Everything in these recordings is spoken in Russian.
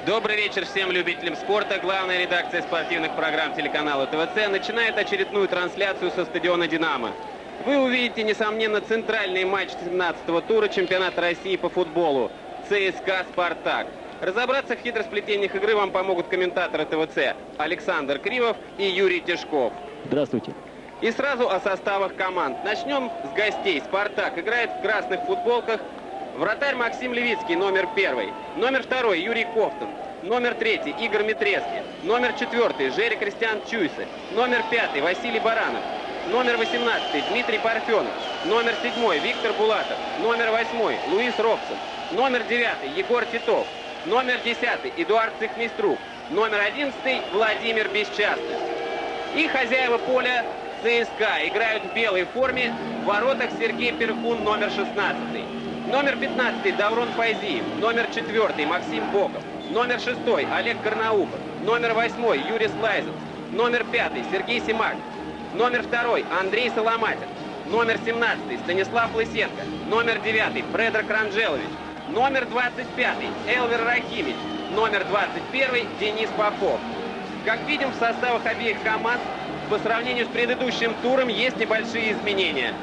Добрый вечер всем любителям спорта. Главная редакция спортивных программ телеканала ТВЦ начинает очередную трансляцию со стадиона «Динамо». Вы увидите, несомненно, центральный матч 17-го тура чемпионата России по футболу ЦСКА «Спартак». Разобраться в хитросплетениях игры вам помогут комментаторы ТВЦ Александр Кривов и Юрий Тишков. Здравствуйте. И сразу о составах команд. Начнем с гостей. «Спартак» играет в красных футболках. Вратарь Максим Левицкий, номер 1. Номер 2 Юрий Кофтон. Номер 3 Игорь Митрески. Номер 4 Жерри Кристиан Чуйсе. Номер 5 Василий Баранов. Номер 18 Дмитрий Парфенов. Номер 7 Виктор Булатов. Номер 8 Луис Робсон. Номер 9 Егор Титов. Номер 10 Эдуард Цихмейструк. Номер 11 Владимир Бесчастный. И хозяева поля ЦСКА играют в белой форме. В воротах Сергей Перхун, номер 16. Номер 15 Даврон Файзиев. Номер 4 Максим Боков. Номер 6 Олег Карнаухов. Номер 8 Юрий Слайзов. Номер 5 Сергей Симак. Номер 2 Андрей Соломатин. Номер 17 Станислав Лысенко. Номер 9 Фредерик Ранжелович. Номер 25 Элвер Рахимич. Номер 21 Денис Попов. Как видим, в составах обеих команд по сравнению с предыдущим туром есть небольшие изменения.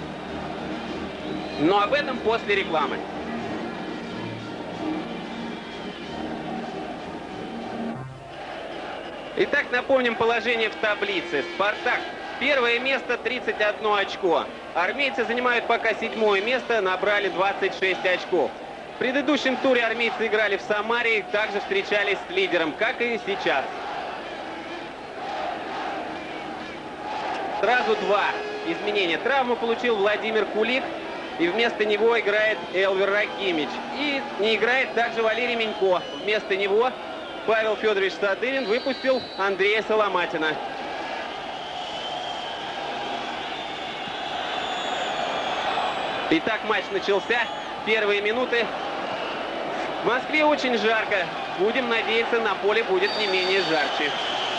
Но об этом после рекламы. Итак, напомним положение в таблице. «Спартак» первое место, 31 очко. Армейцы занимают пока 7-е место, набрали 26 очков. В предыдущем туре армейцы играли в Самаре и также встречались с лидером, как и сейчас. Сразу два изменения. Травму получил Владимир Кулик, и вместо него играет Элвер Рахимич. И не играет также Валерий Минько. Вместо него Павел Федорович Садырин выпустил Андрея Соломатина. Итак, матч начался. Первые минуты. В Москве очень жарко. Будем надеяться, на поле будет не менее жарче.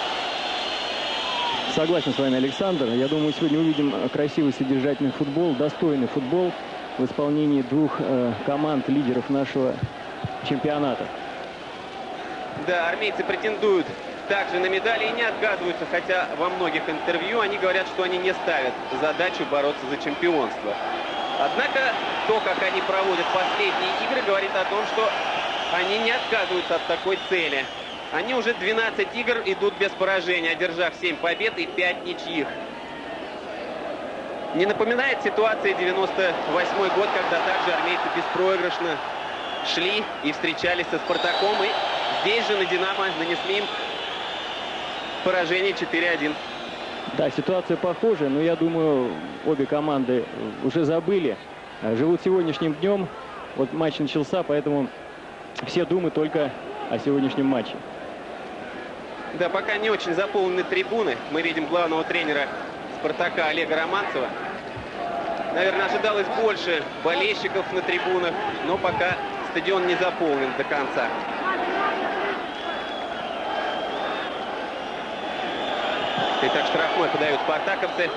Согласен с вами, Александр. Я думаю, сегодня увидим красивый содержательный футбол, достойный футбол в исполнении двух команд, лидеров нашего чемпионата. Да, армейцы претендуют также на медали и не отказываются, хотя во многих интервью они говорят, что они не ставят задачу бороться за чемпионство. Однако то, как они проводят последние игры, говорит о том, что они не отказываются от такой цели. Они уже 12 игр идут без поражения, одержав 7 побед и 5 ничьих. Не напоминает ситуация 98-й год, когда также армейцы беспроигрышно шли и встречались со «Спартаком». И здесь же на «Динамо» нанесли им поражение 4-1. Да, ситуация похожая, но я думаю, обе команды уже забыли, живут сегодняшним днем. Вот матч начался, поэтому все думают только о сегодняшнем матче. Да, пока не очень заполнены трибуны. Мы видим главного тренера «Спартака» Олега Романцева. Наверное, ожидалось больше болельщиков на трибунах, но пока стадион не заполнен до конца. Итак, штрафной подают спартаковцы.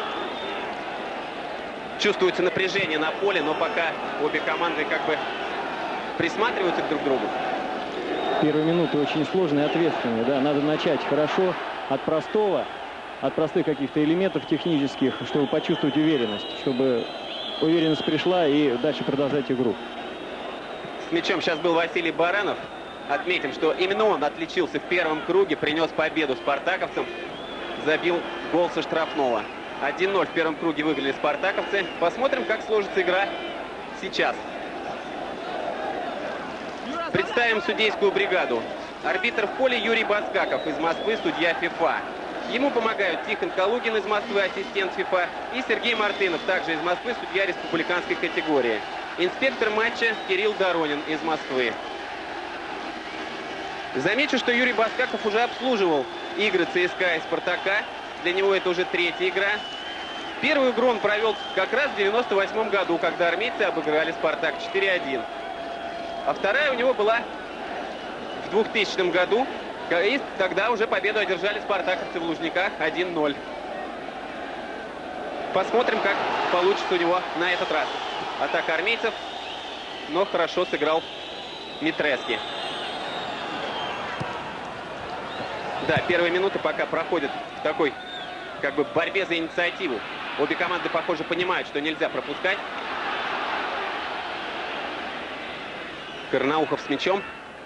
Чувствуется напряжение на поле, но пока обе команды как бы присматриваются друг к другу. Первые минуты очень сложные и ответственные. Да, надо начать хорошо от простых каких-то элементов технических, чтобы почувствовать уверенность, чтобы уверенность пришла и дальше продолжать игру. С мячом сейчас был Василий Баранов. Отметим, что именно он отличился в первом круге, принес победу спартаковцам, забил гол со штрафного. 1-0 в первом круге выиграли спартаковцы. Посмотрим, как сложится игра сейчас. Представим судейскую бригаду. Арбитр в поле Юрий Баскаков из Москвы, судья ФИФА. Ему помогают Тихон Калугин из Москвы, ассистент ФИФА, и Сергей Мартынов, также из Москвы, судья республиканской категории. Инспектор матча Кирилл Доронин из Москвы. Замечу, что Юрий Баскаков уже обслуживал игры ЦСКА и Спартака. Для него это уже третья игра. Первую игру он провел как раз в 98 году, когда армейцы обыграли Спартак 4-1. А вторая у него была в 2000 году. И тогда уже победу одержали спартаковцы в Лужниках 1-0. Посмотрим, как получится у него на этот раз. Атака армейцев, но хорошо сыграл Митрески. Да, первые минуты пока проходят в такой, как бы, борьбе за инициативу. Обе команды, похоже, понимают, что нельзя пропускать. Карнаухов с мячом.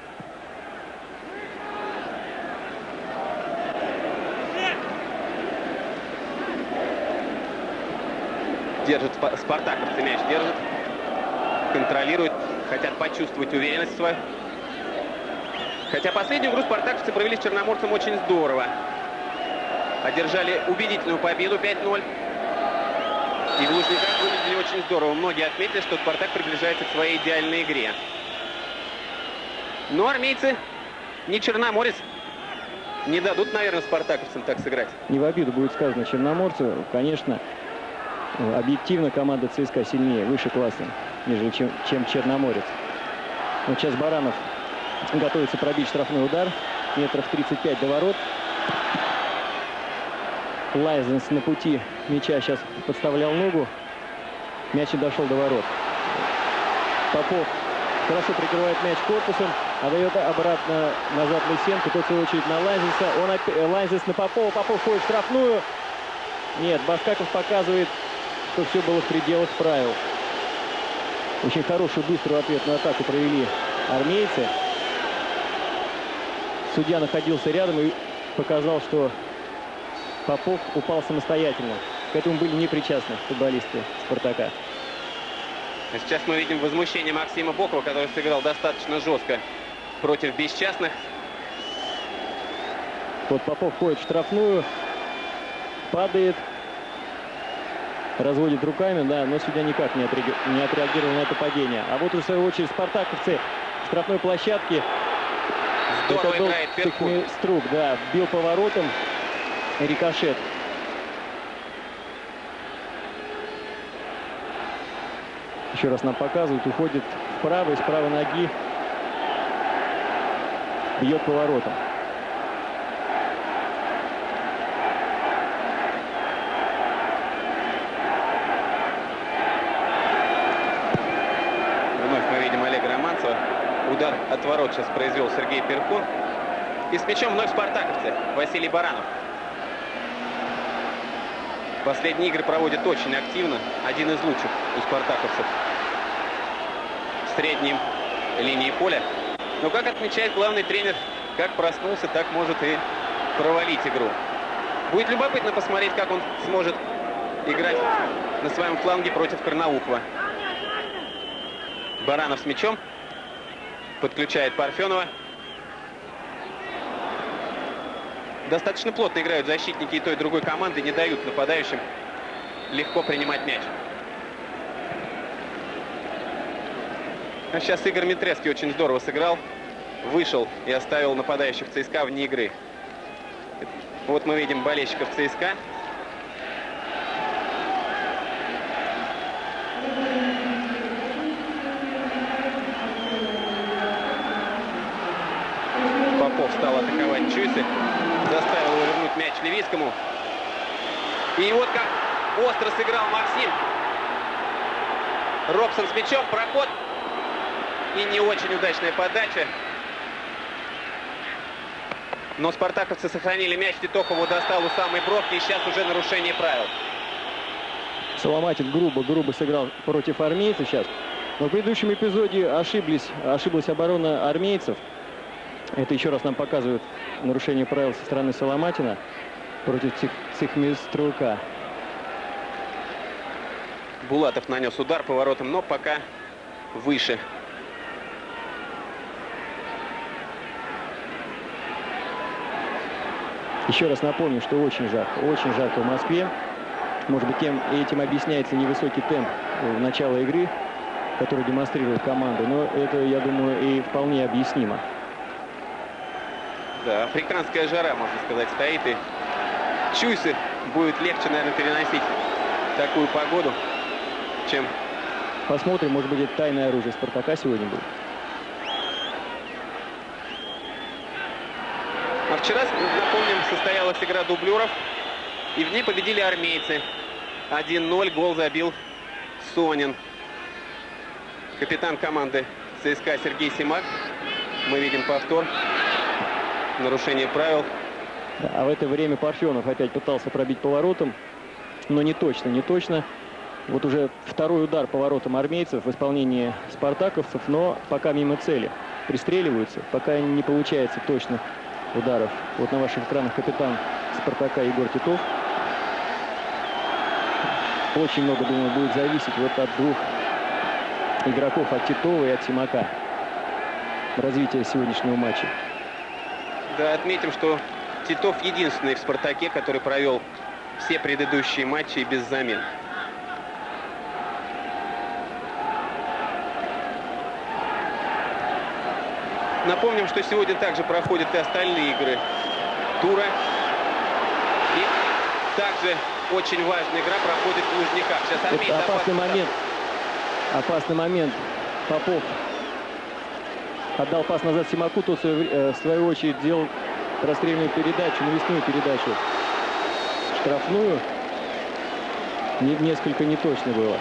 Держит спартаковцы, мяч держит. Контролирует. Хотят почувствовать уверенность свою. Хотя последнюю игру спартаковцы провели с черноморцем очень здорово. Одержали убедительную победу 5-0. И в Лужниках выглядели очень здорово. Многие отметили, что Спартак приближается к своей идеальной игре. Но армейцы, не Черноморец, не дадут, наверное, спартаковцам так сыграть. Не в обиду будет сказано черноморцу. Конечно, объективно команда ЦСКА сильнее, выше класса, нежели чем Черноморец. Вот сейчас Баранов готовится пробить штрафной удар. Метров 35 до ворот. Лайзенс на пути мяча сейчас подставлял ногу. Мяч не дошел до ворот. Попов хорошо прикрывает мяч корпусом, отдает обратно назад Лысенко. Тот, в свою очередь, на Лайзенса. Лайзенс на Попова. Попов ходит в штрафную. Нет, Баскаков показывает, что все было в пределах правил. Очень хорошую, быструю ответную атаку провели армейцы. Судья находился рядом и показал, что Попов упал самостоятельно. К этому были не причастны футболисты «Спартака». Сейчас мы видим возмущение Максима Бокова, который сыграл достаточно жестко против бесчастных. Вот Попов ходит в штрафную, падает, разводит руками, да, но судья никак не отреагировал на это падение. А вот, в свою очередь, спартаковцы в штрафной площадке. Здорово играет Перкун. Струк, да, бил поворотом, рикошет. Еще раз нам показывают, уходит вправо, из правой ноги бьет поворотом. Вновь мы видим Олега Романцева. Удар от ворот сейчас произвел Сергей Перкун. И с мячом вновь спартаковцы. Василий Баранов. Последние игры проводят очень активно. Один из лучших у спартаковцев в средней линии поля. Но, как отмечает главный тренер, как проснулся, так может и провалить игру. Будет любопытно посмотреть, как он сможет играть на своем фланге против Карнаухова. Баранов с мячом. Подключает Парфенова. Достаточно плотно играют защитники и той, и другой команды, не дают нападающим легко принимать мяч. А сейчас Игорь Митрецкий очень здорово сыграл. Вышел и оставил нападающих ЦСКА вне игры. Вот мы видим болельщиков ЦСКА. Попов стал атаковать Чуйсы. Заставил его вернуть мяч Левицкому. И вот как остро сыграл Максим. Робсон с мячом, проход. И не очень удачная подача. Но спартаковцы сохранили мяч. Титохову достал у самой бровки. И сейчас уже нарушение правил. Соломатин грубо сыграл против армейцев сейчас. Но в предыдущем эпизоде ошиблась оборона армейцев. Это еще раз нам показывает нарушение правил со стороны Соломатина против Цихмиструка. Булатов нанес удар поворотом, но пока выше. Еще раз напомню, что очень жарко в Москве. Может быть, этим объясняется невысокий темп начала игры, который демонстрирует команда. Но это, я думаю, и вполне объяснимо. Да, африканская жара, можно сказать, стоит. И Чуйсы будет легче, наверное, переносить такую погоду, чем... Посмотрим, может быть, это тайное оружие Спартака сегодня будет. А вчера, напомним, состоялась игра дублеров. И в ней победили армейцы. 1-0, гол забил Сонин. Капитан команды ЦСКА Сергей Симак. Мы видим повтор. Нарушение правил. А в это время Парфенов опять пытался пробить поворотом, но не точно, не точно. Вот уже второй удар по воротам армейцев в исполнении спартаковцев, но пока мимо цели. Пристреливаются, пока не получается точно ударов. Вот на ваших экранах капитан Спартака Егор Титов. Очень много, думаю, будет зависеть вот от двух игроков, от Титова и от Симака. Развитие сегодняшнего матча. Да, отметим, что Титов единственный в «Спартаке», который провел все предыдущие матчи без замен. Напомним, что сегодня также проходят и остальные игры тура. И также очень важная игра проходит в Лужниках. Сейчас армейцы опасный момент. Опасный момент. Попов отдал пас назад Симаку, тот в свою очередь делал прострельную передачу, навесную передачу. Штрафную. Несколько неточно было.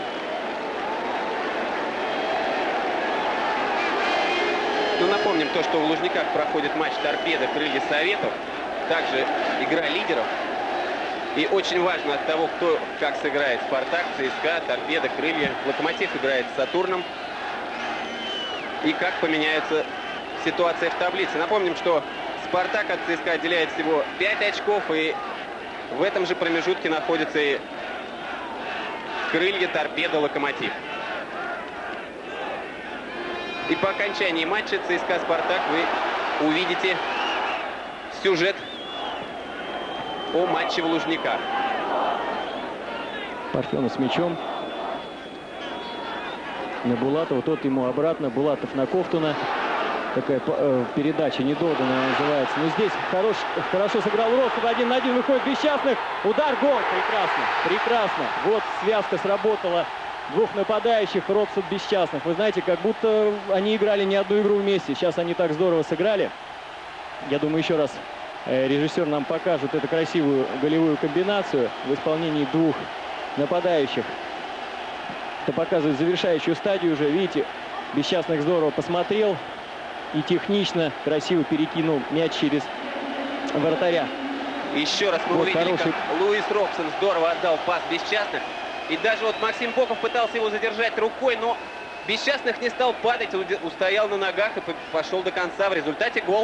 Ну, напомним то, что в Лужниках проходит матч «Торпедо», «Крылья Советов». Также игра лидеров. И очень важно от того, кто как сыграет. «Спартак», «ЦСКА», «Торпедо», «Крылья». «Локомотив» играет с «Сатурном». И как поменяется ситуация в таблице. Напомним, что «Спартак» от ЦСКА отделяет всего 5 очков. И в этом же промежутке находятся и «Крылья», «Торпедо», «Локомотив». И по окончании матча ЦСКА «Спартак» вы увидите сюжет о матче в Лужниках. Парфенов с мячом. На Булатова, тот ему обратно. Булатов на Ковтуна. Такая передача недоданная называется. Но здесь хорошо сыграл Ростов. 1 на 1 выходит Бесчастных. Удар, гол. Прекрасно. Прекрасно. Вот связка сработала. Двух нападающих, Робсон, Бесчастных. Вы знаете, как будто они играли не одну игру вместе. Сейчас они так здорово сыграли. Я думаю, еще раз режиссер нам покажет эту красивую голевую комбинацию в исполнении двух нападающих. Это показывает завершающую стадию уже. Видите, Бесчастных здорово посмотрел и технично, красиво перекинул мяч через вратаря. Еще раз мы вот увидели, хороший... как Луис Робсон здорово отдал пас Бесчастных. И даже вот Максим Боков пытался его задержать рукой, но Бесчастных не стал падать, устоял на ногах и пошел до конца. В результате гол.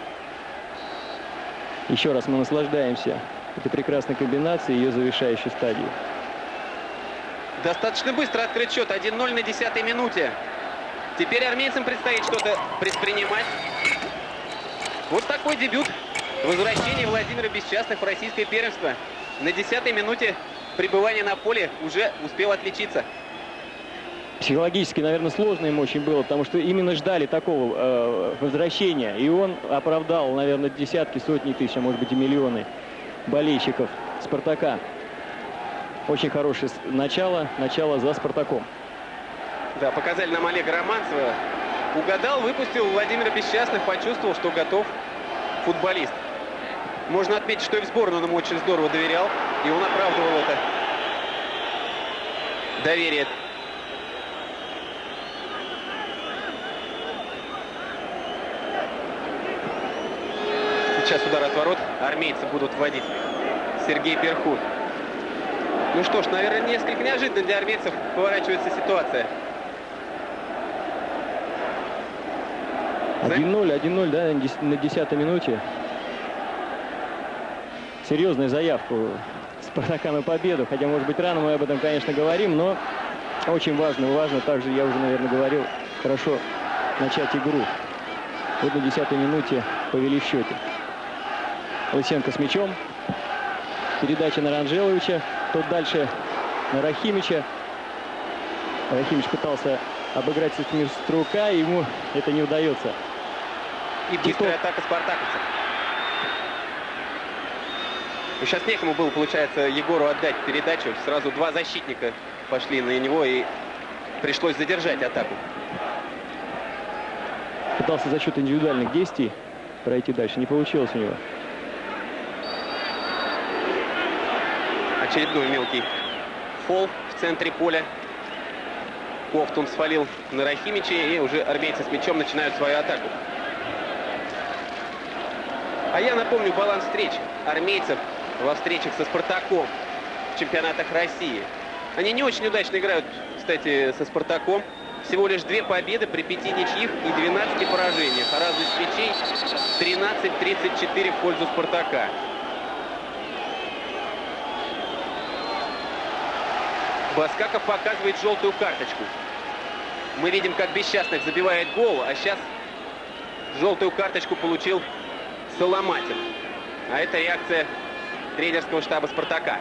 Еще раз мы наслаждаемся этой прекрасной комбинацией, ее завершающей стадии. Достаточно быстро открыт счет. 1-0 на 10-й минуте. Теперь армейцам предстоит что-то предпринимать. Вот такой дебют. Возвращение Владимира Бесчастных в российское первенство. На 10-й минуте пребывания на поле уже успел отличиться. Психологически, наверное, сложно им очень было, потому что именно ждали такого возвращения. И он оправдал, наверное, десятки, сотни тысяч, а может быть и миллионы болельщиков «Спартака». Очень хорошее начало за «Спартаком». Да, показали нам Олега Романцева. Угадал, выпустил Владимира Бесчастных, почувствовал, что готов футболист. Можно отметить, что и в сборную он ему очень здорово доверял. И он оправдывал это доверие. Сейчас удар от ворот. Армейцы будут вводить Сергей Перхут. Ну что ж, наверное, несколько неожиданно для армейцев поворачивается ситуация. 1-0, да, на 10-й минуте. Серьезная заявка «Спартака» на победу. Хотя, может быть, рано мы об этом, конечно, говорим, но очень важно. Также, я уже, наверное, говорил, хорошо начать игру. Вот на 10-й минуте повели в счете. Лысенко с мячом. Передача на Ранжеловича. Тот дальше на Рахимича. Рахимич пытался обыграть Струка, и ему это не удается. И быстрая атака спартаковцев. И сейчас некому было, получается, Егору отдать передачу. Сразу два защитника пошли на него, и пришлось задержать атаку. Пытался за счет индивидуальных действий пройти дальше. Не получилось у него. Очередной мелкий фол в центре поля. Ковтун свалил на Рахимича, и уже армейцы с мячом начинают свою атаку. А я напомню баланс встреч армейцев во встречах со «Спартаком» в чемпионатах России. Они не очень удачно играют, кстати, со «Спартаком». Всего лишь 2 победы при 5 ничьих и 12 поражениях. А разность мячей 13-34 в пользу «Спартака». Баскаков показывает желтую карточку. Мы видим, как Бесчастных забивает гол, а сейчас желтую карточку получил Соломатин. А это реакция тренерского штаба «Спартака».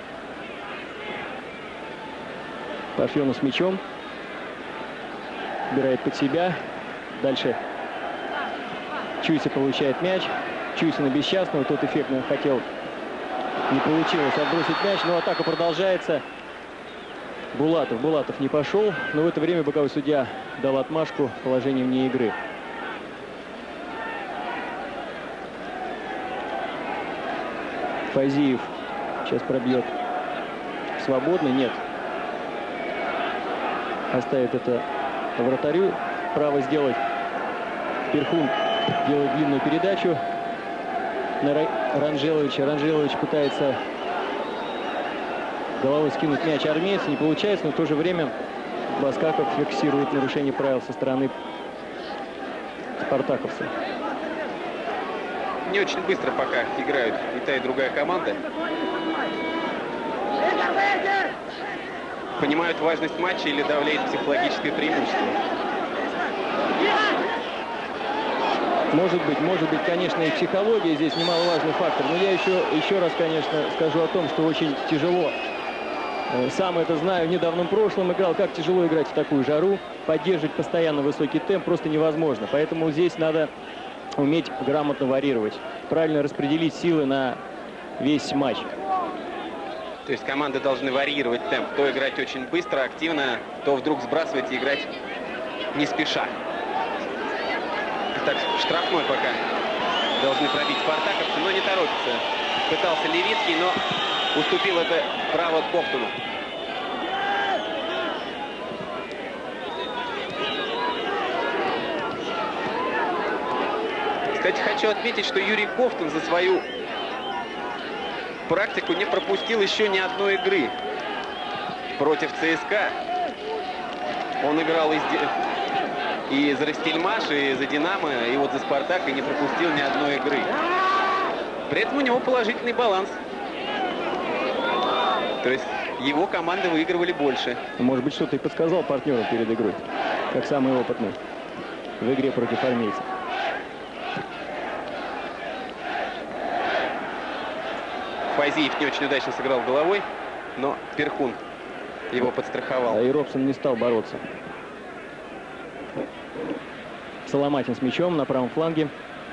Парфенов с мячом. Убирает под себя. Дальше Чуйса получает мяч. Чуйса на Бесчастного. Тот эффектно хотел. Не получилось отбросить мяч. Но атака продолжается. Булатов не пошел. Но в это время боковой судья дал отмашку положением вне игры. Фазиев сейчас пробьет свободно. Нет. Оставит это вратарю. Право сделать. Перхун делает длинную передачу на Ранжеловича. Ранжелович пытается головой скинуть мяч армейцу. Не получается, но в то же время Баскаков фиксирует нарушение правил со стороны спартаковцев. Не очень быстро пока играют и та, и другая команда. Понимают важность матча или давляет психологическое преимущество? Может быть, конечно, и психология здесь немаловажный фактор. Но я еще раз, конечно, скажу о том, что очень тяжело. Сам это знаю, в недавнем прошлом играл, как тяжело играть в такую жару. Поддерживать постоянно высокий темп просто невозможно. Поэтому здесь надо уметь грамотно варьировать. Правильно распределить силы на весь матч. То есть команды должны варьировать темп. То играть очень быстро, активно, то вдруг сбрасывать и играть не спеша. Так, штрафной пока должны пробить спартаковцы, но не торопится. Пытался Левицкий, но уступил это право Ковтуну. Кстати, хочу отметить, что Юрий Ковтун за свою практику не пропустил еще ни одной игры против ЦСКА. Он играл и за Ростельмаш, и за Динамо, и вот за Спартак, и не пропустил ни одной игры. При этом у него положительный баланс. То есть его команды выигрывали больше. Может быть, что-то и подсказал партнерам перед игрой, как самый опытный в игре против армейцев. Фазиев не очень удачно сыграл головой, но Перхун его подстраховал. А и Робсон не стал бороться. Соломатин с мячом на правом фланге.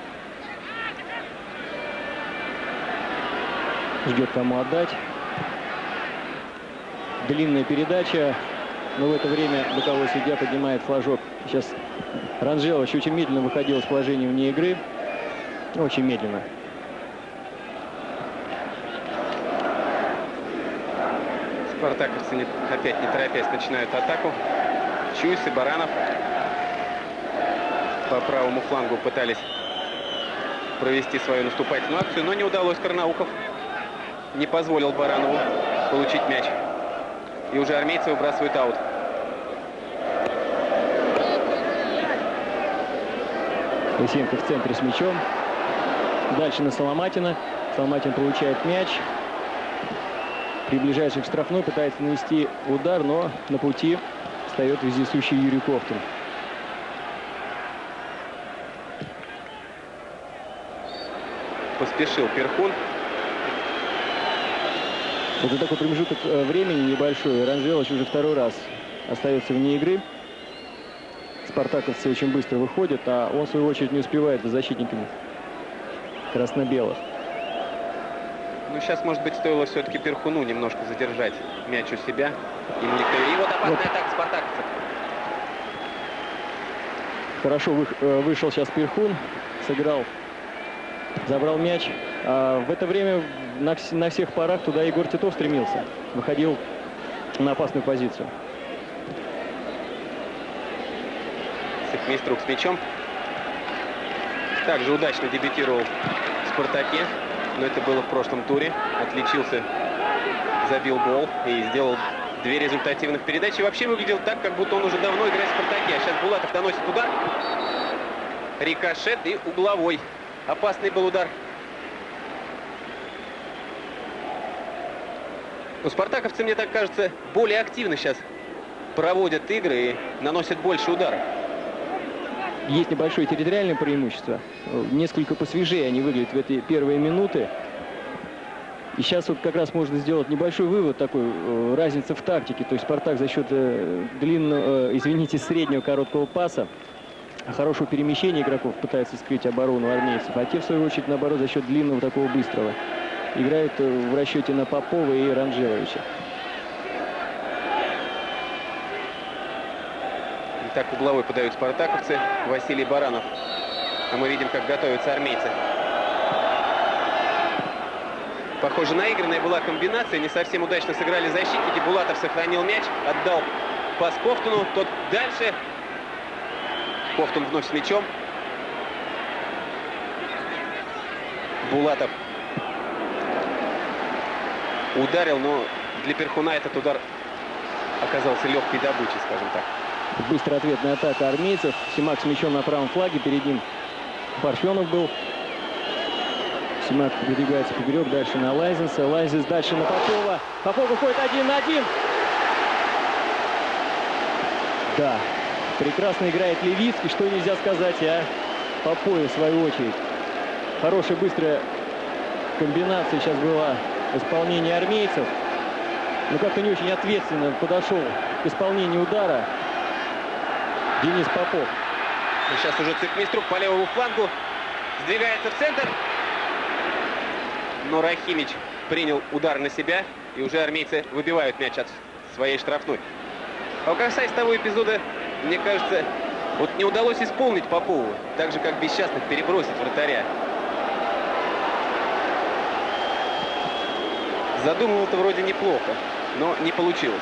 Ждет, кому отдать. Длинная передача. Но в это время боковой судья поднимает флажок. Сейчас Ранжелович очень медленно выходил из положения вне игры. Очень медленно. Спартаковцы опять не торопясь начинают атаку. Чуйс и Баранов по правому флангу пытались провести свою наступательную акцию, но не удалось. Карнаухов не позволил Баранову получить мяч. И уже армейцы выбрасывают аут. Лысенко в центре с мячом. Дальше на Соломатина. Соломатин получает мяч. Приближается к штрафной, пытается нанести удар, но на пути встает вездесущий Юрий Ковтун. Поспешил Перхун. Это такой промежуток времени небольшой. Ранжелович уже второй раз остается вне игры. Спартаковцы очень быстро выходят, а он, в свою очередь, не успевает за защитниками красно-белых. Ну, сейчас, может быть, стоило все-таки Перхуну немножко задержать мяч у себя. И вот опасная атака спартаковцев. Хорошо вышел сейчас Перхун, сыграл, забрал мяч. А в это время на всех парах туда Егор Титов стремился. Выходил на опасную позицию. Цехмиструк с мячом. также удачно дебютировал в «Спартаке», но это было в прошлом туре. Отличился, забил гол и сделал 2 результативных передачи. И вообще выглядел так, как будто он уже давно играет в «Спартаке». А сейчас Булатов наносит удар. Рикошет и угловой. Опасный был удар. Но спартаковцы, мне так кажется, более активно сейчас проводят игры и наносят больше ударов. Есть небольшое территориальное преимущество. Несколько посвежее они выглядят в эти первые минуты. И сейчас вот как раз можно сделать небольшой вывод такой, разница в тактике. То есть «Спартак» за счет среднего короткого паса, хорошего перемещения игроков пытается скрыть оборону армейцев. А те, в свою очередь, наоборот, за счет длинного такого быстрого играют в расчете на Попова и Ранжеровича. Так угловой подают спартаковцы. Василий Баранов. А мы видим, как готовятся армейцы. Похоже, наигранная была комбинация. Не совсем удачно сыграли защитники. Булатов сохранил мяч. Отдал пас Ковтуну. Тот дальше. Ковтун вновь с мячом. Булатов ударил, но для Перхуна этот удар оказался легкой добычей, скажем так. Быстрая ответная атака армейцев. Симак с мячом на правом флаге. Перед ним Парфенов был. Симак передвигается поперек. Дальше на Лайзенса. Лайзенс дальше на Попова. Попов выходит 1 на 1. Да. Прекрасно играет Левицкий. Что нельзя сказать о Попове, в свою очередь. Хорошая быстрая комбинация сейчас была в исполнении армейцев. Но как-то не очень ответственно подошел к исполнению удара Денис Попов. Сейчас уже Цикмиструк по левому флангу. Сдвигается в центр. Но Рахимич принял удар на себя. И уже армейцы выбивают мяч от своей штрафной. А касаясь того эпизода, мне кажется, вот не удалось исполнить Попову. Так же, как Бесчастных перебросить вратаря. Задумывал-то вроде неплохо, но не получилось.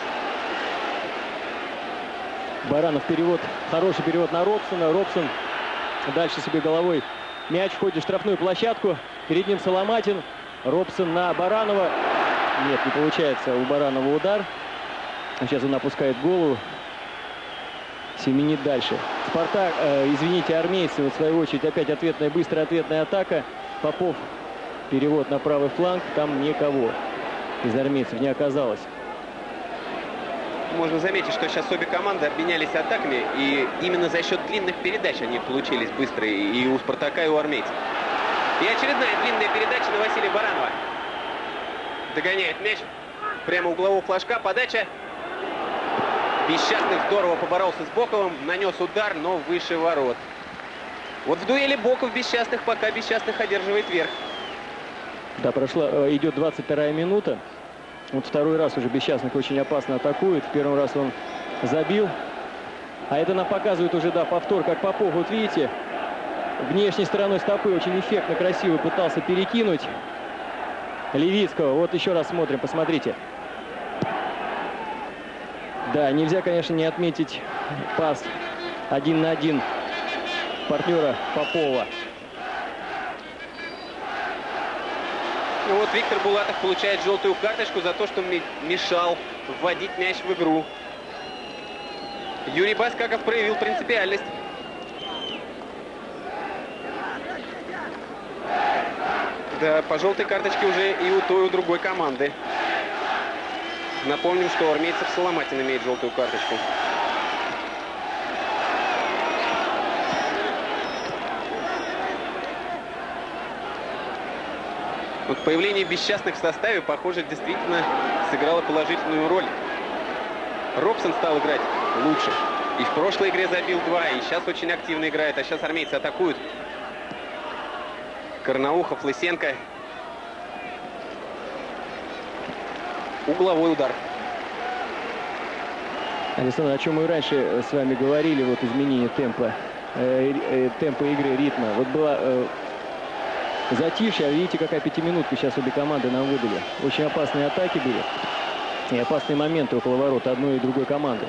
Баранов перевод, хороший перевод на Робсона. Робсон дальше себе головой мяч входит в штрафную площадку. Перед ним Соломатин. Робсон на Баранова. Нет, не получается у Баранова удар. Сейчас он опускает голову. Семенит дальше. Спартак, извините, армейцы, в свою очередь, опять быстрая ответная атака. Попов, перевод на правый фланг. Там никого из армейцев не оказалось. Можно заметить, что сейчас обе команды обменялись атаками, и именно за счет длинных передач они получились быстрые и у Спартака, и у армейцев. И очередная длинная передача на Василия Баранова. Догоняет мяч. Прямо углового флажка. Подача. Бесчастных здорово поборолся с Боковым. Нанес удар, но выше ворот. Вот в дуэли Боков Бесчастных, пока Бесчастных одерживает верх. Да, идет 22-я минута. Вот второй раз уже Бесчастных очень опасно атакует. В первый раз он забил. А это нам показывает уже, да, повтор, как Попов. Вот видите, внешней стороной стопы очень эффектно, красиво пытался перекинуть Левицкого. Вот еще раз смотрим, посмотрите. Да, нельзя, конечно, не отметить пас 1 на 1 партнера Попова. Ну вот Виктор Булатов получает желтую карточку за то, что мешал вводить мяч в игру. Юрий Баскаков проявил принципиальность. Да, по желтой карточке уже и у той, и у другой команды. Напомним, что у армейцев Соломатин имеет желтую карточку. Вот появление Бесчастных в составе, похоже, действительно сыграло положительную роль. Робсон стал играть лучше. И в прошлой игре забил 2, и сейчас очень активно играет. А сейчас армейцы атакуют. Карнаухов, Лысенко. Угловой удар. Александр, о чем мы раньше с вами говорили, вот изменение темпа игры, ритма. Вот была затишье, а видите, какая пятиминутка сейчас обе команды нам выдали. Очень опасные атаки были и опасные моменты около ворот одной и другой команды.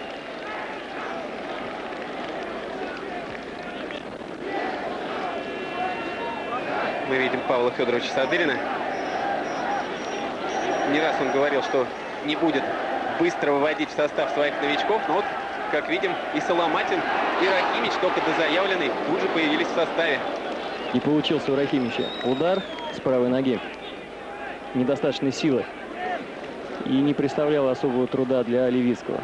Мы видим Павла Федоровича Садырина. Не раз он говорил, что не будет быстро выводить в состав своих новичков. Но вот, как видим, и Соломатин, и Рахимич, только дозаявленный, тут же появились в составе. И получился у Рахимича удар с правой ноги. Недостаточной силы. И не представлял особого труда для Левицкого.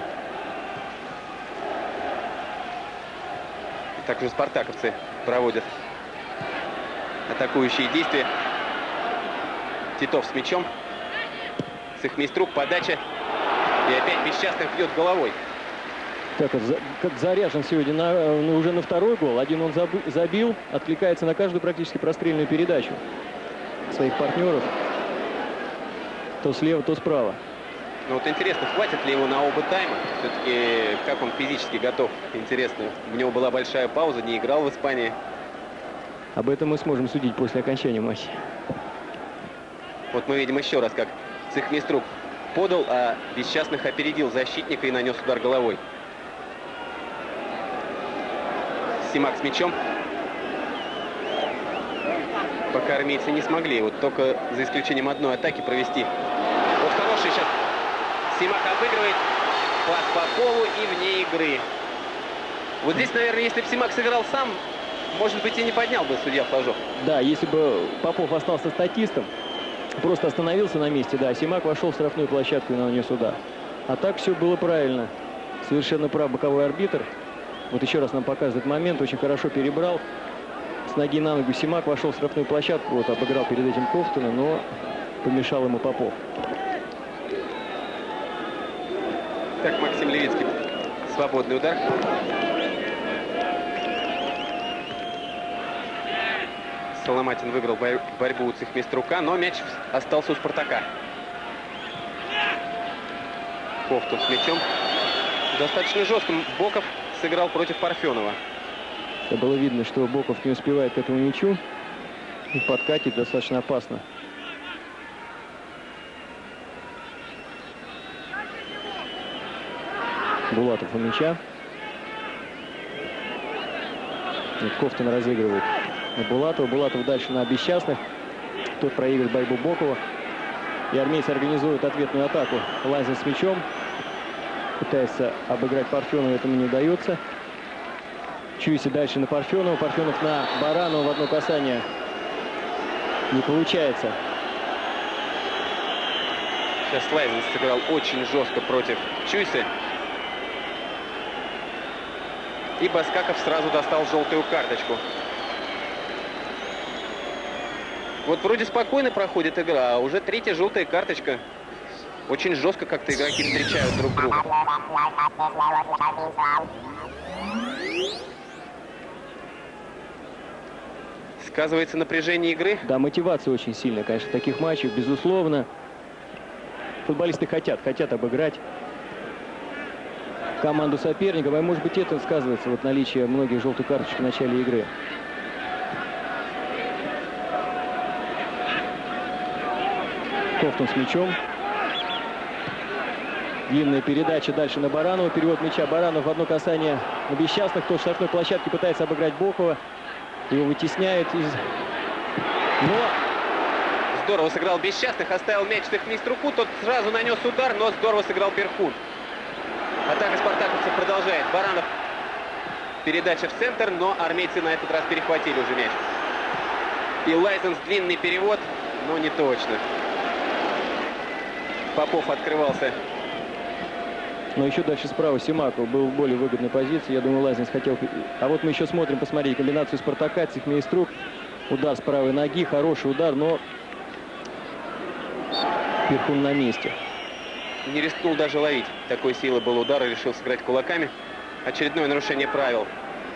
Также спартаковцы проводят атакующие действия. Титов с мячом. Цехмейструк, подача. И опять Бесчастных бьет головой. Как заряжен сегодня уже на второй гол. Один он забил, откликается на каждую практически прострельную передачу своих партнеров. То слева, то справа. Ну вот интересно, хватит ли его на оба тайма? Все-таки как он физически готов? Интересно. У него была большая пауза, не играл в Испании. Об этом мы сможем судить после окончания матча. Вот мы видим еще раз, как Цехмейструк подал, а Бесчастных опередил защитника и нанес удар головой. Симак с мячом. Пока армейцы не смогли, вот только за исключением одной атаки провести. Вот хороший сейчас Симак обыгрывает. Пас по полу и вне игры. Вот здесь, наверное, если бы Симак сыграл сам, может быть, и не поднял бы судья флажок. Да, если бы Попов остался статистом, просто остановился на месте, да, Симак вошел в штрафную площадку и нанес удар. А так все было правильно. Совершенно прав боковой арбитр. Вот еще раз нам показывает момент, очень хорошо перебрал. С ноги на ногу Симак вошел в штрафную площадку, вот обыграл перед этим Ковтуна, но помешал ему Попов. Так, Максим Левицкий. Свободный удар. Соломатин выиграл борьбу у Цехмейструка, но мяч остался у Спартака. Ковтун с мячом. Достаточно жестко Боков сыграл против Парфенова. Это было видно, что Боков не успевает к этому мячу. И подкатит достаточно опасно. Булатов у мяча. И Ковтун разыгрывает на Булатова. Булатов дальше на Бесчастных. Тот проигрывает борьбу Бокова. И армейцы организуют ответную атаку. Лазин с мячом. Пытается обыграть Парфенова, этому не удается. Чуйси дальше на Парфенова. Парфенов на Баранова в одно касание. Не получается. Сейчас Лайзен сыграл очень жестко против Чуйси. И Баскаков сразу достал желтую карточку. Вот вроде спокойно проходит игра, а уже третья желтая карточка. Очень жестко как-то игроки встречают друг друга. Сказывается напряжение игры. Да, мотивация очень сильная, конечно, в таких матчах, безусловно. Футболисты хотят обыграть команду соперников. И, может быть, это сказывается вот наличие многих желтых карточек в начале игры. Ковтун с мячом. Длинная передача дальше на Баранова. Перевод мяча Баранов в одно касание на Бесчастных. Тот в штрафной площадке пытается обыграть Бокова. Его вытесняет из... Но... Здорово сыграл Бесчастных. Оставил мяч Цехмейструку. Тот сразу нанес удар, но здорово сыграл Перхун. Атака спартаковцев продолжает. Баранов. Передача в центр, но армейцы на этот раз перехватили уже мяч. И Лайзенс длинный перевод, но не точно. Попов открывался. Но еще дальше справа Симаков был в более выгодной позиции. Я думаю, Лайзенс хотел... А вот мы еще смотрим, посмотрите, комбинацию Спартака, Цехмейструк. Удар с правой ноги, хороший удар, но Перхун на месте. Не рискнул даже ловить. Такой силы был удар и решил сыграть кулаками. Очередное нарушение правил.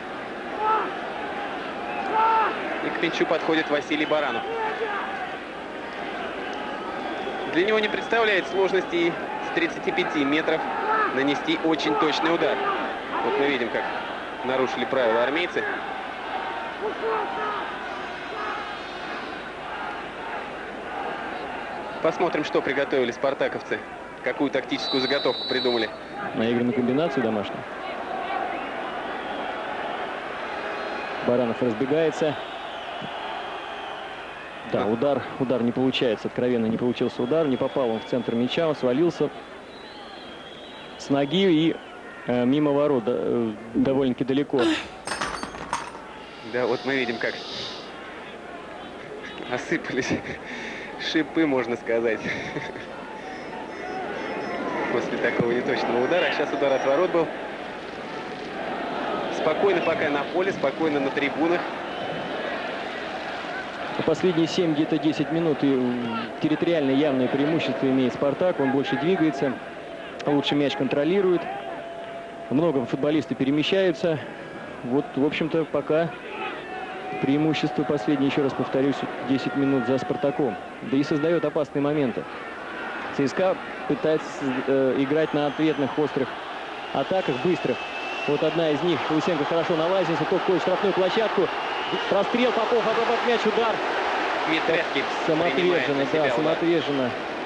И к мячу подходит Василий Баранов. Для него не представляет сложности с 35 метров нанести очень точный удар. Вот мы видим, как нарушили правила армейцы. Посмотрим, что приготовили спартаковцы. Какую тактическую заготовку придумали. Наигранную комбинацию домашнюю. Баранов разбегается. Да, удар не получается, откровенно не получился удар. Не попал он в центр мяча, он свалился с ноги и мимо ворот, довольно-таки далеко. Да, вот мы видим, как осыпались шипы, можно сказать, после такого неточного удара. А сейчас удар от ворот был. Спокойно пока на поле, спокойно на трибунах. Последние 7, где-то 10 минут и территориально явное преимущество имеет «Спартак». Он больше двигается, лучше мяч контролирует. Много футболистов перемещаются. Вот, в общем-то, пока преимущество последнее, еще раз повторюсь, 10 минут за «Спартаком». Да и создает опасные моменты. ЦСКА пытается играть на ответных острых атаках, быстрых. Вот одна из них. Лысенко хорошо налазился, тот входит в штрафную площадку. Прострел, Попов обрабатывает мяч, удар. Дмитревский Самоотверженно, да, самоотверженно.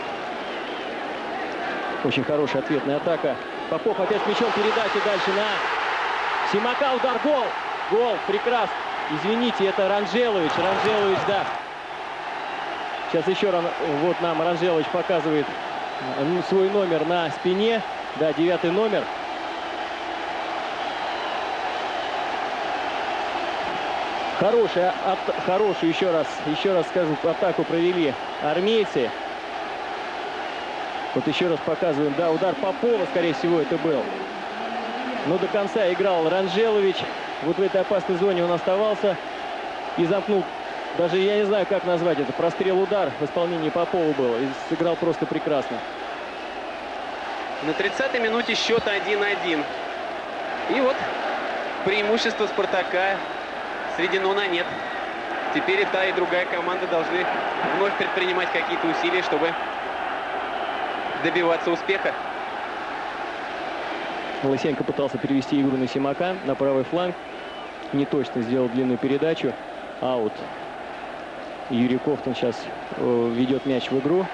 Очень хорошая ответная атака. Попов опять с мячом, передача дальше на Симака, удар, гол. Гол, прекрасно. Извините, это Ранжелович. Ранжелович, да. Сейчас еще раз, вот нам Ранжелович показывает свой номер на спине. Да, 9-й номер. Хорошую, еще раз скажу, атаку провели армейцы. Вот еще раз показываем, да, удар Попова, скорее всего, это был. Но до конца играл Ранжелович. Вот в этой опасной зоне он оставался и замкнул. Даже я не знаю, как назвать это. Прострел-удар в исполнении Попова был. И сыграл просто прекрасно. На 30-й минуте счет 1-1. И вот преимущество «Спартака» сведено на нет. Теперь и та, и другая команда должны вновь предпринимать какие-то усилия, чтобы добиваться успеха. Лысенко пытался перевести игру на Симака на правый фланг. Не точно сделал длинную передачу. Аут. Юрий Ковтун сейчас ведет мяч в игру.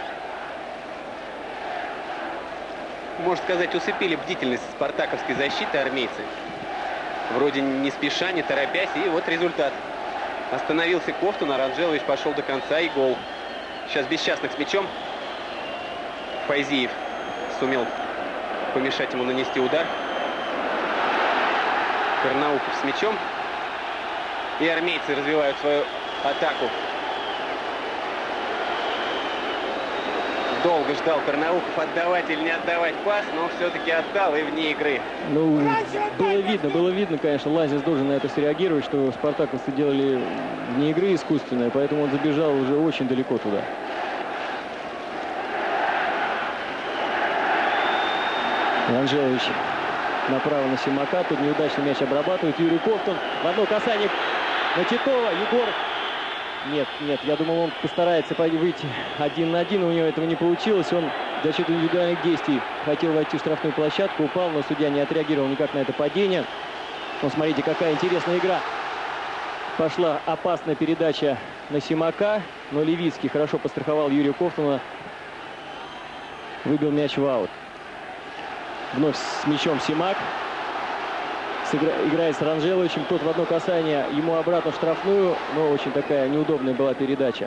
Можно сказать, усыпили бдительность спартаковской защиты армейцы. Вроде не спеша, не торопясь. И вот результат. Остановился Ковтун, а Ранжелович пошел до конца, и гол. Сейчас Бесчастных с мячом. Файзиев сумел помешать ему нанести удар. Карнаухов с мячом. И армейцы развивают свою атаку. Долго ждал Карнаухов, отдавать или не отдавать пас, но все-таки отдал и вне игры. Ну, было видно, конечно, Лазис должен на это среагировать, что спартаковцы делали вне игры искусственное, поэтому он забежал уже очень далеко туда. Ранжелович направо на Симака, тут неудачный мяч обрабатывает. Юрий Ковтун в одно касание на Титова. Егор... Нет, я думал, он постарается выйти 1 на 1, у него этого не получилось. Он за счет индивидуальных действий хотел войти в штрафную площадку, упал, но судья не отреагировал никак на это падение. Ну, смотрите, какая интересная игра. Пошла опасная передача на Симака, но Левицкий хорошо подстраховал Юрия Ковтуна. Выбил мяч в аут. Вновь с мячом Симак. Играет с Ранжеловичем. Тот в одно касание ему обратно в штрафную. Но очень такая неудобная была передача.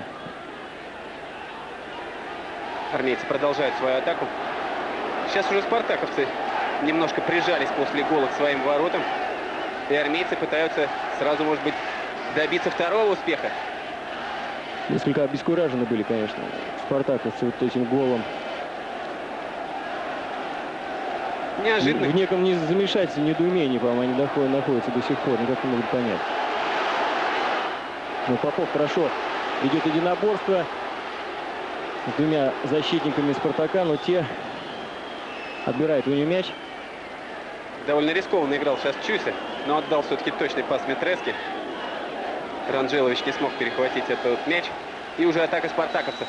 Армейцы продолжают свою атаку. Сейчас уже спартаковцы немножко прижались после гола к своим воротам. И армейцы пытаются сразу, может быть, добиться второго успеха. Несколько обескуражены были, конечно, спартаковцы вот этим голом. Неожиданно. В неком замешательстве, недоумении, по-моему, они находятся до сих пор. Никак не могут понять. Но Попов хорошо ведет единоборство с двумя защитниками Спартака, но те отбирают у него мяч. Довольно рискованно играл сейчас Чуйся, но отдал все-таки точный пас Митревски. Ранжелович не смог перехватить этот мяч. И уже атака спартаковцев.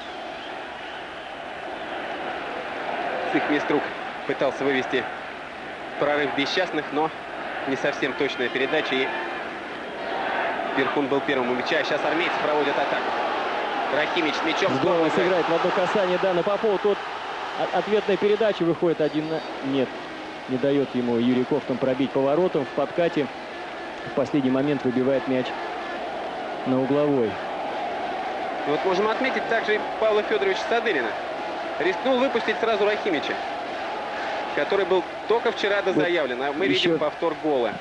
С их мест рук пытался вывести прорыв Бесчастных, но не совсем точная передача. И Перхун был первым у мяча. А сейчас армейцы проводят атаку. Рахимич с мячом. Здорово сыграет в одно касание, да, на Попова. Тут ответная передача, выходит один на... Нет, не дает ему Юрий Ковтун пробить поворотом в подкате. В последний момент выбивает мяч на угловой. Вот можем отметить также и Павла Федоровича Садырина. Рискнул выпустить сразу Рахимича, который был только вчера дозаявлен. А мы видим повтор гола.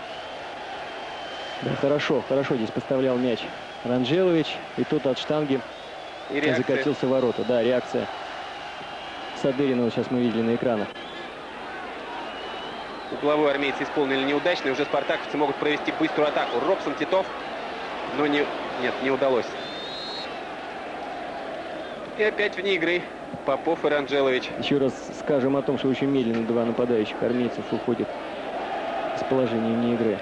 Да, хорошо здесь поставлял мяч Ранжелович. И тут от штанги закатился в ворота. Да, реакция Садырина сейчас мы видели на экранах. Угловой армейцы исполнили неудачно. И уже спартаковцы могут провести быструю атаку. Робсон, Титов. Но нет, не удалось. И опять вне игры Попов и Ранжелович. Еще раз скажем о том, что очень медленно два нападающих армейцев уходят из положения вне игры.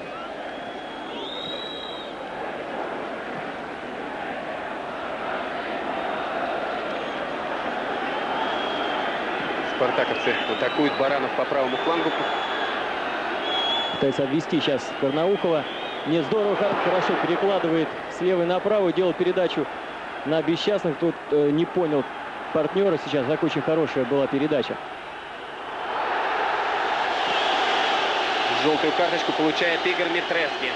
Спартаковцы атакуют Баранов по правому флангу. Пытается обвести сейчас Карнаухова. Нет, здорово, хорошо перекладывает с левой направо, делает передачу на Бесчастных. Тут не понял партнера сейчас. Так очень хорошая была передача. Желтую карточку получает Игорь Митрески.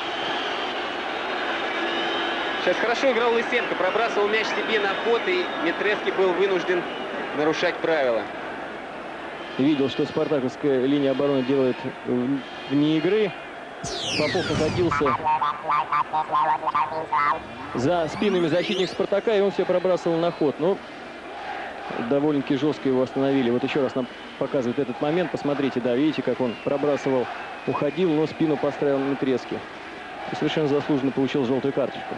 Сейчас хорошо играл Лысенко. Пробрасывал мяч себе на ход, и Митрески был вынужден нарушать правила. Видел, что спартаковская линия обороны делает вне игры. Попов находился за спинами защитников Спартака, и он все пробрасывал на ход. Но довольно-таки жестко его остановили. Вот еще раз нам показывает этот момент. Посмотрите, да, видите, как он пробрасывал, уходил, но спину поставил Митрески. И совершенно заслуженно получил желтую карточку.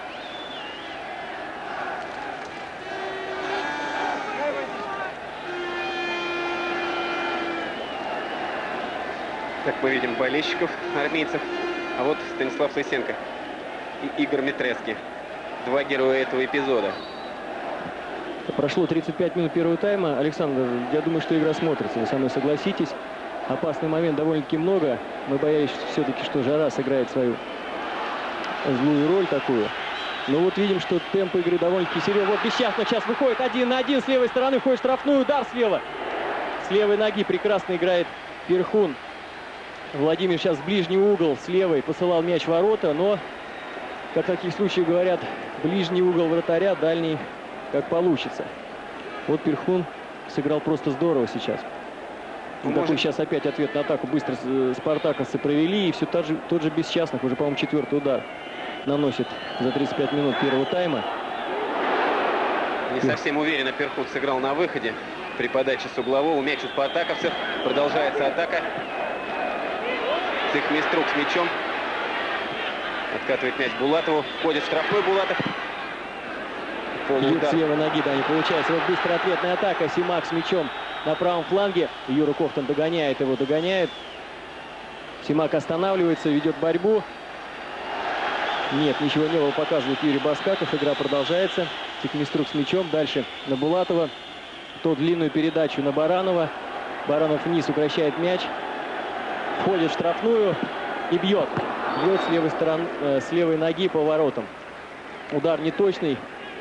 Так мы видим болельщиков армейцев. А вот Станислав Лысенко и Игорь Митрески. Два героя этого эпизода. Прошло 35 минут первого тайма. Александр, я думаю, что игра смотрится. Вы со мной согласитесь. Опасный момент довольно-таки много. Мы боялись все-таки, что Жара сыграет свою злую роль такую. Но вот видим, что темп игры довольно-таки серьезный. Вот Бесчастный сейчас выходит 1 на 1 с левой стороны. Входит штрафной удар слева. С левой ноги прекрасно играет Перхун. Владимир сейчас в ближний угол с левой посылал мяч в ворота, но, как в таких случаях говорят, ближний угол вратаря, дальний как получится. Вот Перхун сыграл просто здорово сейчас. Такой сейчас опять ответ на атаку. Быстро спартаковцы провели, и все тот же Бесчастных, уже, по-моему, 4-й удар наносит за 35 минут первого тайма. Не совсем уверенно Перхун сыграл на выходе при подаче с углового. Мяч у спартаковцев. Продолжается атака. Цехмиструк с мячом. Откатывает мяч Булатову. Входит в штрафной Булатов. Бьют с левой ноги, да, не получается. Вот быстрая ответная атака. Симак с мячом на правом фланге. Юра Кофтон догоняет его, догоняет. Симак останавливается, ведет борьбу. Нет, ничего не было, показывает Юрий Баскаков. Игра продолжается. Цехмиструк с мячом. Дальше на Булатова. То длинную передачу на Баранова. Баранов вниз укращает мяч. Входит в штрафную и бьет. Бьет с левой стороны, с левой ноги по воротам. Удар неточный.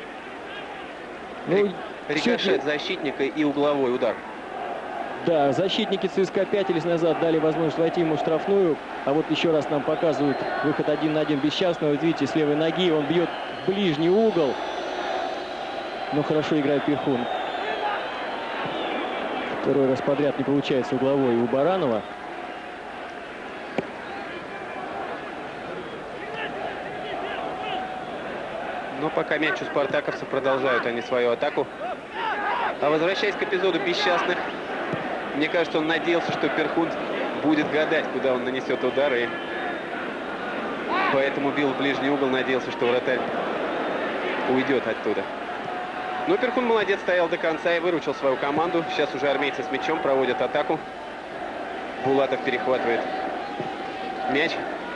Ну, рикошет защитника и угловой удар. Да, защитники ЦСКА пятились назад, дали возможность войти ему в штрафную. А вот еще раз нам показывают выход 1 на 1 Бесчастного. Вот видите, с левой ноги он бьет в ближний угол. Но хорошо играет Перхун. Второй раз подряд не получается угловой у Баранова. Но пока мяч у спартаковцев, продолжают они свою атаку. А возвращаясь к эпизоду Бесчастных, мне кажется, он надеялся, что Перхун будет гадать, куда он нанесет удар. И поэтому бил в ближний угол, надеялся, что вратарь уйдет оттуда. Но Перхун молодец, стоял до конца и выручил свою команду. Сейчас уже армейцы с мячом проводят атаку. Булатов перехватывает мяч.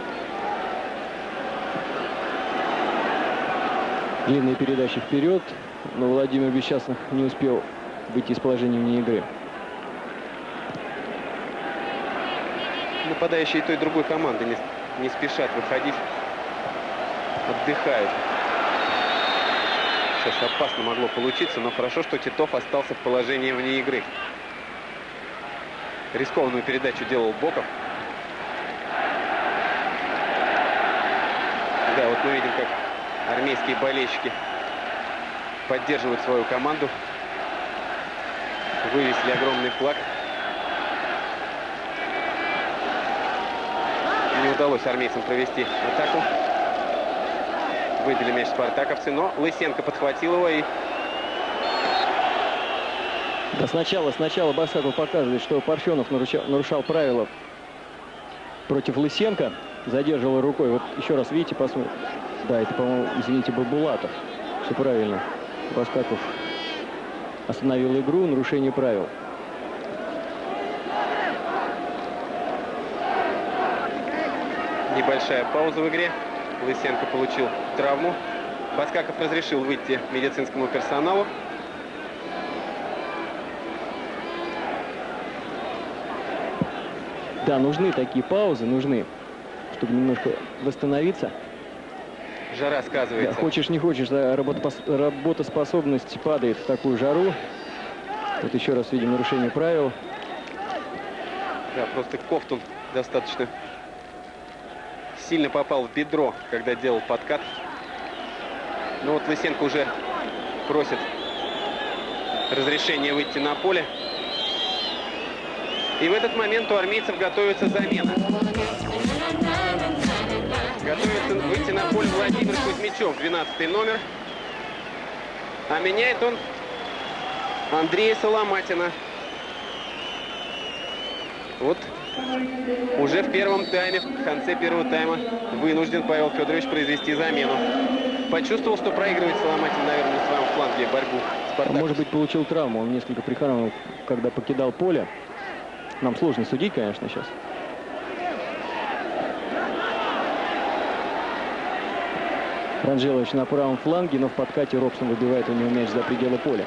Длинные передачи вперед, но Владимир Бесчастных не успел выйти из положения вне игры. Нападающие той и другой команды не спешат выходить, отдыхают. Сейчас опасно могло получиться, но хорошо, что Титов остался в положении вне игры. Рискованную передачу делал Боков. Да, вот мы видим, как армейские болельщики поддерживают свою команду. Вывесили огромный флаг. Не удалось армейцам провести атаку. Выбили мяч спартаковцы, но Лысенко подхватил его и... Да сначала Баскаков показывает, что Парфенов нарушал правила против Лысенко. Задерживал рукой. Вот еще раз, видите, посмотрим. Да, это, по-моему, извините, был Булатов. Все правильно. Баскаков остановил игру, нарушение правил. Небольшая пауза в игре. Лысенко получил травму. Баскаков разрешил выйти медицинскому персоналу. Да, нужны такие паузы, нужны, чтобы немножко восстановиться. Жара сказывается. Да, хочешь, не хочешь, да, работоспособность падает в такую жару. Вот еще раз видим нарушение правил. Да, просто Ковтун достаточно сильно попал в бедро, когда делал подкат. Но вот Лысенко уже просит разрешения выйти на поле. И в этот момент у армейцев готовится замена. Готовится выйти на поле Владимир Кузьмичев, 12-й номер. А меняет он Андрея Соломатина. Вот уже в первом тайме, в конце первого тайма, вынужден Павел Федорович произвести замену. Почувствовал, что проигрывает Соломатин, наверное, на своем фланге борьбу. Спартак. Может быть, получил травму. Он несколько прихрамывал, когда покидал поле. Нам сложно судить, конечно, сейчас. Ранжелович на правом фланге, но в подкате Робсон выбивает у него мяч за пределы поля.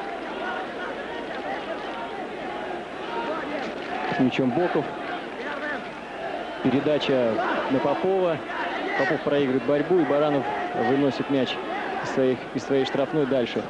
С мячом Боков. Передача на Попова. Попов проигрывает борьбу, и Баранов выносит мяч из своей штрафной дальше.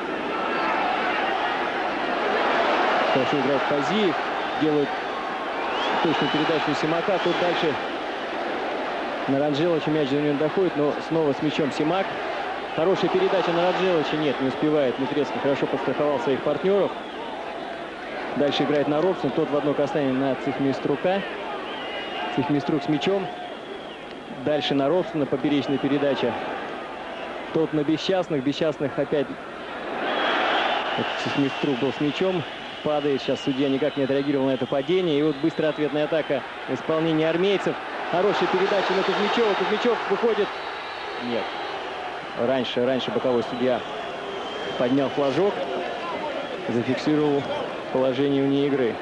Хорошо играет Фазиев. Делает точную передачу на Симака. Тут дальше на Ранжеловича мяч до него доходит, но снова с мячом Симак. Хорошая передача на Ранжеловича. Нет, не успевает. Митрецкий хорошо подстраховал своих партнеров. Дальше играет на Робсон. Тот в одно касание на Цихмиструка. Цихмиструк с мячом. Дальше на Робсона поперечная передача. Тот на Бесчастных. Бесчастных опять. Цихмиструк был с мячом. Падает. Сейчас судья никак не отреагировал на это падение. И вот быстрая ответная атака в исполнении армейцев. Хорошая передача на Кузьмичева. Кузьмичев выходит. Нет. Раньше боковой судья поднял флажок. Зафиксировал положение вне игры.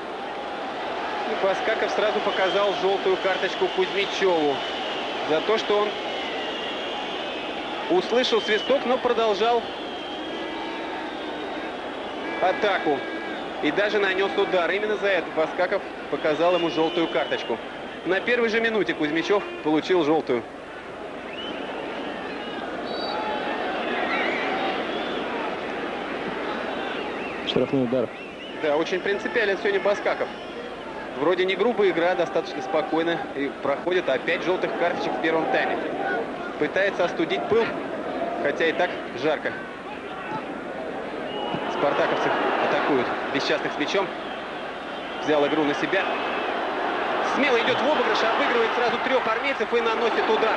И Баскаков сразу показал желтую карточку Кузьмичеву за то, что он услышал свисток, но продолжал атаку. И даже нанес удар. Именно за это Баскаков показал ему желтую карточку. На первой же минуте Кузьмичев получил желтую. Штрафной удар. Да, очень принципиален сегодня Баскаков. Вроде не грубая игра, достаточно спокойно и проходит. Опять желтых карточек в первом тайме. Пытается остудить пыл, хотя и так жарко. Спартаковцы атакуют Бесчастных с мячом. Взял игру на себя. Смело идет в обыгрыш, обыгрывает сразу трех армейцев и наносит удар.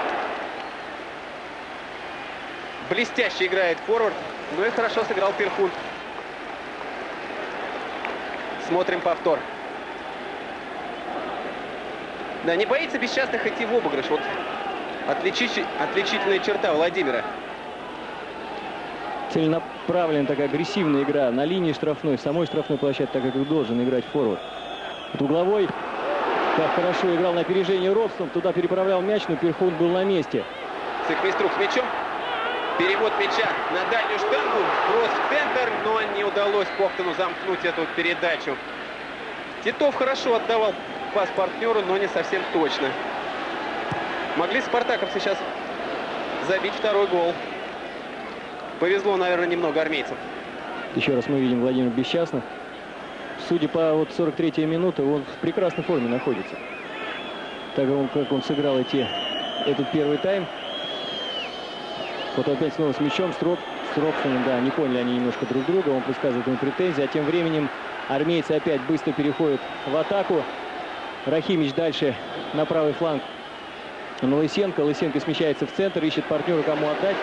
Блестяще играет форвард, но и хорошо сыграл Перхун. Смотрим повтор. Да, не боится Бесчастных идти в обыгрыш. Вот отличительная черта Владимира. Целенаправленная такая агрессивная игра на линии штрафной, самой штрафной площадке, так как и должен играть форвард. Вот угловой, как хорошо играл на опережение Робсон, туда переправлял мяч, но Перхун был на месте. Цихмиструк с мячом. Перевод мяча на дальнюю штангу. Кросс в центр, но не удалось Ковтуну замкнуть эту передачу. Титов хорошо отдавал пас партнеру, но не совсем точно. Могли спартаковцы сейчас забить второй гол. Повезло, наверное, немного армейцам. Еще раз мы видим Владимира Бесчастных. Судя по 43-й минуте, он в прекрасной форме находится. Так как он сыграл этот первый тайм. Вот опять снова с мячом. С Робсоном, да, не поняли они немножко друг друга. Он высказывает ему претензии. А тем временем армейцы опять быстро переходят в атаку. Рахимич дальше на правый фланг на Лысенко. Лысенко смещается в центр, ищет партнера, кому отдать.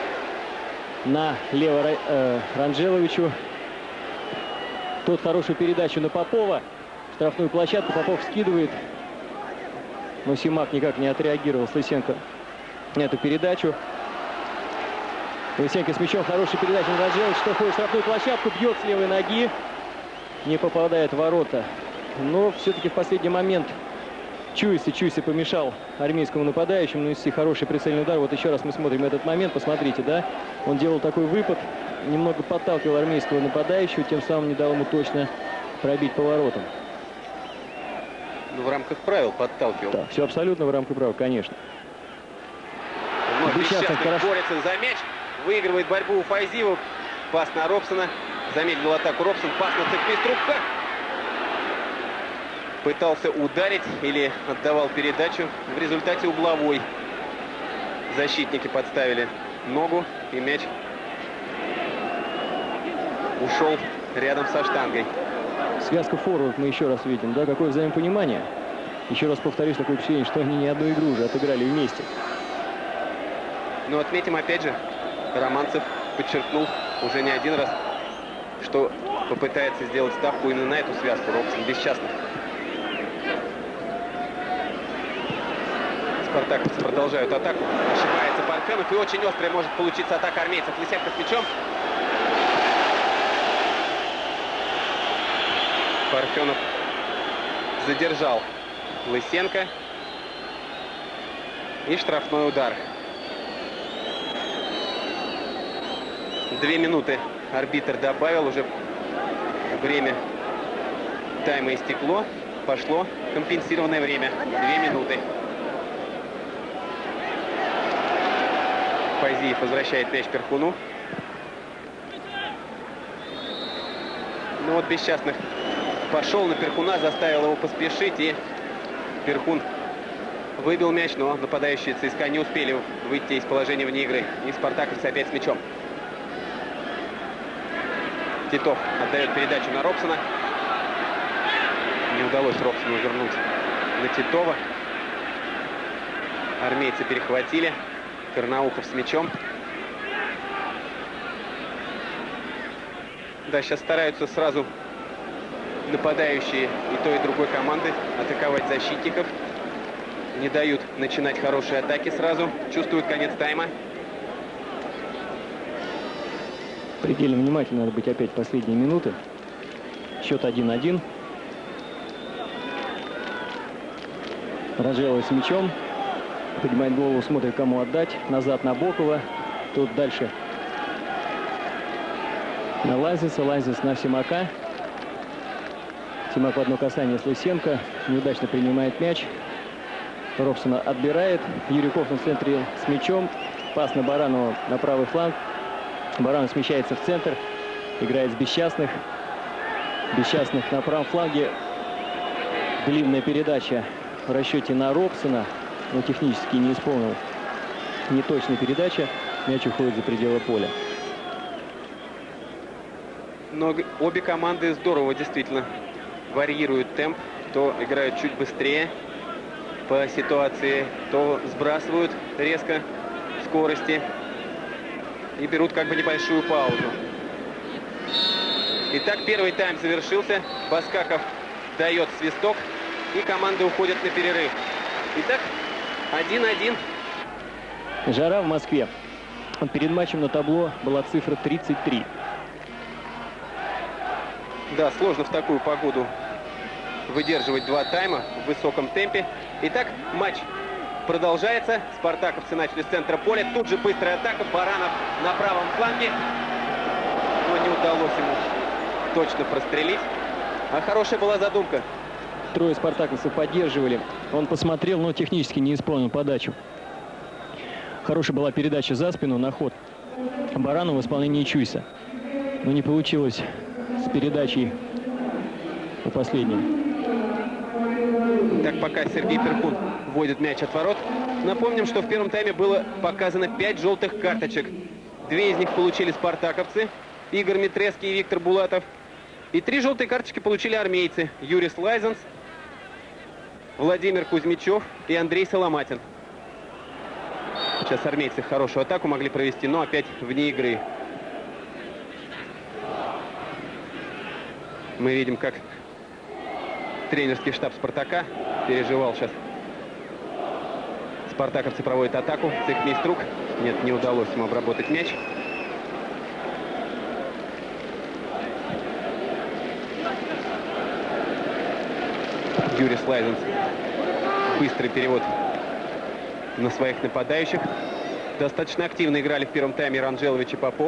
Налево Ранжеловичу. Тот хорошую передачу на Попова. Штрафную площадку Попов скидывает. Но Симак никак не отреагировал с Лысенко на эту передачу. Лысенко с мячом. Хорошая передача на Ранжеловича. Что ходит в штрафную площадку. Бьет с левой ноги. Не попадает в ворота. Но все-таки в последний момент Чуйси помешал армейскому нападающему нанести хороший прицельный удар. Вот еще раз мы смотрим этот момент. Посмотрите, да? Он делал такой выпад. Немного подталкивал армейского нападающего. Тем самым не дал ему точно пробить по воротам. Ну, в рамках правил подталкивал. Да, все абсолютно в рамках правил, конечно. Вновь Бесчастный борется за мяч. Выигрывает борьбу у Файзиева. Пас на Робсона. Замедлил атаку Робсон. Пас на Цепквиструбка. Пытался ударить или отдавал передачу. В результате угловой. Защитники подставили ногу. И мяч ушел рядом со штангой. Связка форвард мы еще раз видим. Да, какое взаимопонимание. Еще раз повторюсь, такое впечатление, что они не одну игру уже отыграли вместе. Но отметим опять же, Романцев подчеркнул уже не один раз, что попытается сделать ставку именно на эту связку Робсон Бесчастных. Спартаковцы продолжают атаку. Ошибается Парфенов, и очень острая может получиться атака армейцев. Лысенко с мячом. Парфенов задержал Лысенко. И штрафной удар. 2 минуты арбитр добавил. Уже время тайма истекло. Пошло компенсированное время. 2 минуты. Файзиев возвращает мяч Перхуну. Ну вот Бесчастных пошел на Перхуна, заставил его поспешить, и Перхун выбил мяч, но нападающие ЦСКА не успели выйти из положения вне игры. И спартаковцы опять с мячом. Титов отдает передачу на Робсона. Не удалось Робсону вернуть на Титова. Армейцы перехватили. Карнаухов с мячом. Да, сейчас стараются сразу нападающие и той, и другой команды атаковать защитников. Не дают начинать хорошие атаки сразу. Чувствуют конец тайма. Предельно внимательно надо быть опять последние минуты. Счет 1-1. Ранжелов с мячом. Поднимает голову, смотрит, кому отдать. Назад на Бокова. Тут дальше на Лазиса. Лазис на Симака. Симак в одно касание с Лысенко. Неудачно принимает мяч. Робсона отбирает. Юрий Кофтон в центре с мячом. Пас на Баранова на правый фланг. Баранов смещается в центр. Играет с Бесчастных. Бесчастных на правом фланге. Длинная передача в расчете на Робсона. Но технически не исполнил. Неточная передача. Мяч уходит за пределы поля. Но обе команды здорово действительно варьируют темп. То играют чуть быстрее по ситуации, то сбрасывают резко скорости и берут как бы небольшую паузу. Итак, первый тайм завершился. Баскаков дает свисток, и команды уходят на перерыв. Итак, 1-1. Жара в Москве. Перед матчем на табло была цифра 33. Да, сложно в такую погоду выдерживать 2 тайма в высоком темпе. Итак, матч продолжается. Спартаковцы начали с центра поля. Тут же быстрая атака. Баранов на правом фланге. Но не удалось ему точно прострелить. А хорошая была задумка. Трое спартаковцев поддерживали. Он посмотрел, но технически не исполнил подачу. Хорошая была передача за спину на ход Баранова в исполнении Чуйса. Но не получилось с передачей по последней. Так, пока Сергей Перхун вводит мяч от ворот, Напомним, что в первом тайме было показано 5 желтых карточек. 2 из них получили спартаковцы, Игорь Митревский и Виктор Булатов. И 3 желтые карточки получили армейцы: Юрис Лайзенс, Владимир Кузьмичев и Андрей Соломатин. Сейчас армейцы хорошую атаку могли провести, но опять вне игры. Мы видим, как тренерский штаб «Спартака» переживал сейчас. Спартаковцы проводят атаку. Цехмейструк. Нет, не удалось ему обработать мяч. Юрий Слайзенс. Быстрый перевод на своих нападающих. Достаточно активно играли в первом тайме Ранжелович и Попов.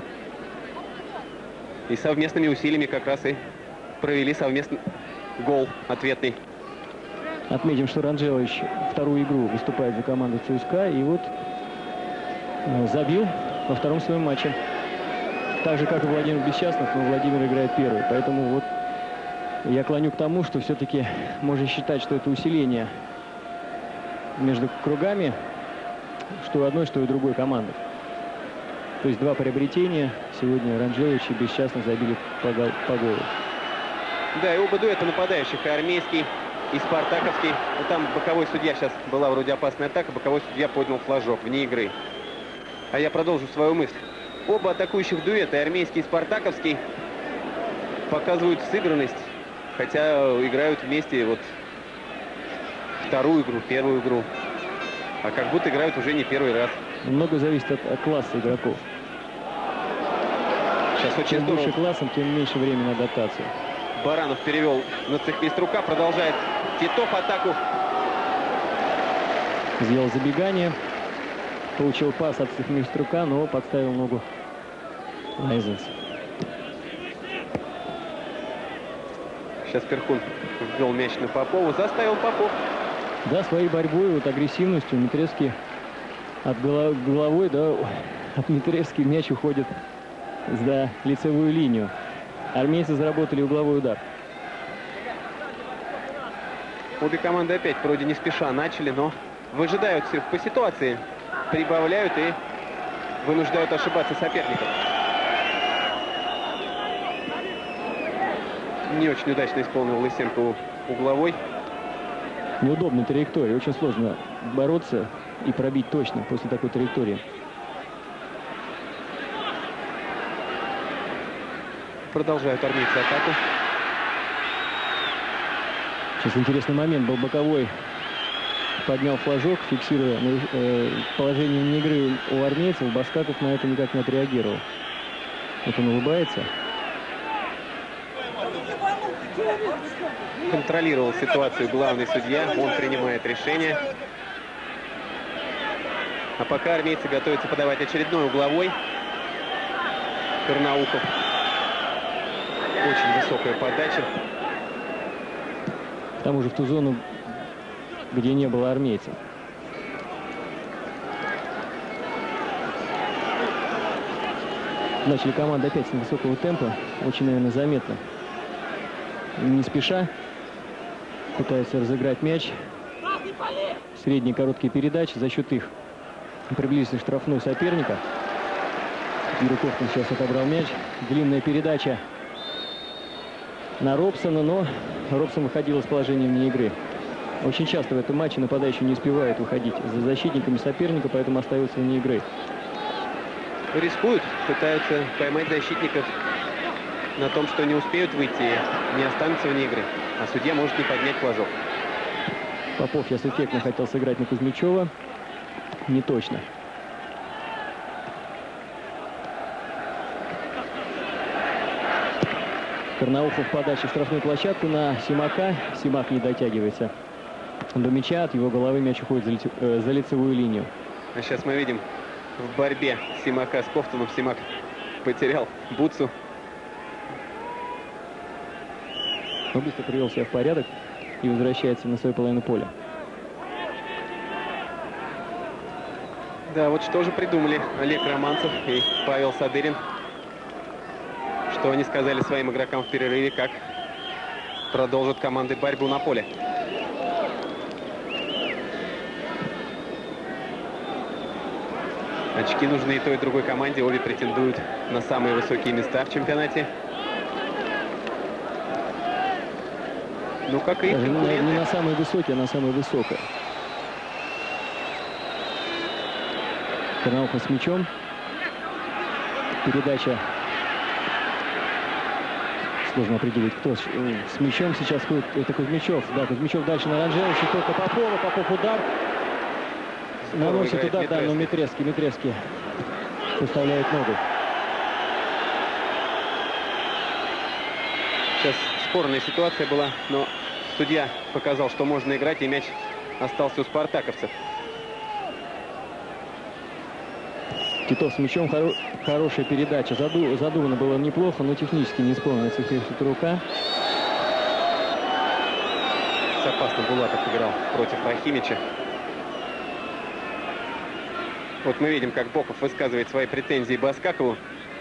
И совместными усилиями как раз и провели совместный гол ответный. Отметим, что Ранжелович вторую игру выступает за команду ЦСКА. И вот забил во втором своем матче. Так же, как и Владимир Бесчастных, но Владимир играет первый. Поэтому вот я клоню к тому, что все-таки можно считать, что это усиление между кругами, что у одной, что и у другой команды. То есть 2 приобретения. Сегодня Ранжелович и Бесчастных забили по голу. Да, и оба дуэта нападающих, и армейский, и спартаковский. Ну, там боковой судья, сейчас была вроде опасная атака, боковой судья поднял флажок вне игры. А я продолжу свою мысль. Оба атакующих дуэта, и армейский, и спартаковский, показывают сыгранность, хотя играют вместе вот вторую игру, первую игру. А как будто играют уже не первый раз. Много зависит от класса игроков. Сейчас очень Чем здорово. больше классом, тем меньше времени на адаптацию. Баранов перевел на цехмейструка, продолжает Титов атаку. Сделал забегание. Получил пас от цехмейструка, но подставил ногу Лайзенс. Сейчас Перхун ввел мяч на Попова, заставил Попов. Да, своей борьбой, вот агрессивностью Митревский от головой, да, от Митревский мяч уходит за лицевую линию. Армейцы заработали угловой удар. Обе команды опять вроде не спеша начали, но выжидают все по ситуации, прибавляют и вынуждают ошибаться соперников. Не очень удачно исполнил Лысенко угловой. Неудобная траектория. Очень сложно бороться и пробить точно после такой траектории. Продолжают армейцы атаку. Сейчас интересный момент. Был боковой. Поднял флажок, фиксируя положение вне игры у армейцев. Баскаков на это никак не отреагировал. Вот он улыбается. Контролировал ситуацию главный судья. Он принимает решение. А пока армейцы готовятся подавать очередной угловой. Карнаухов. Очень высокая подача. К тому же в ту зону, где не было армейцев. Начали команда опять с невысокого темпа. Очень, наверное, заметно. Не спеша пытаются разыграть мяч. Средние короткие передачи. За счет их приблизился штрафной соперника. Юрий Кофтон сейчас отобрал мяч. Длинная передача на Робсона, но Робсон выходил из положения вне игры. Очень часто в этом матче нападающий не успевает выходить за защитниками соперника, поэтому остается вне игры. Рискуют, пытаются поймать защитников на том, что не успеют выйти, не останутся вне игры. А судья может не поднять флажок. Попов сейчас эффектно хотел сыграть на Кузьмичева. Не точно. Карнаухов в подаче в штрафную площадку на Симака. Симак не дотягивается до мяча. От его головы мяч уходит за лицевую линию. А сейчас мы видим в борьбе Симака с Кофтоном. Симак потерял бутсу. Но быстро привел себя в порядок и возвращается на свою половину поля. Да, вот что же придумали Олег Романцев и Павел Садырин. Что они сказали своим игрокам в перерыве, как продолжат команды борьбу на поле. Очки нужны и той, и другой команде. Обе претендуют на самые высокие места в чемпионате. Ну, как и конкуренты. Не на самые высокие, а на самые высокие. Карнаухов с мячом. Передача. Сложно определить, кто с мячом сейчас. Это Кузьмичев. Да, Кузьмичев дальше на Ранжеловича. Только Попова. Попов удар. Наносит удар, да, но Митревский выставляет ногу. Сейчас спорная ситуация была, но судья показал, что можно играть, и мяч остался у спартаковцев. Титов с мячом. Хорошая передача. Задумано было неплохо, но технически не исполнилась эта рука. С опасным Булатов играл против Рахимича. Вот мы видим, как Боков высказывает свои претензии Баскакову.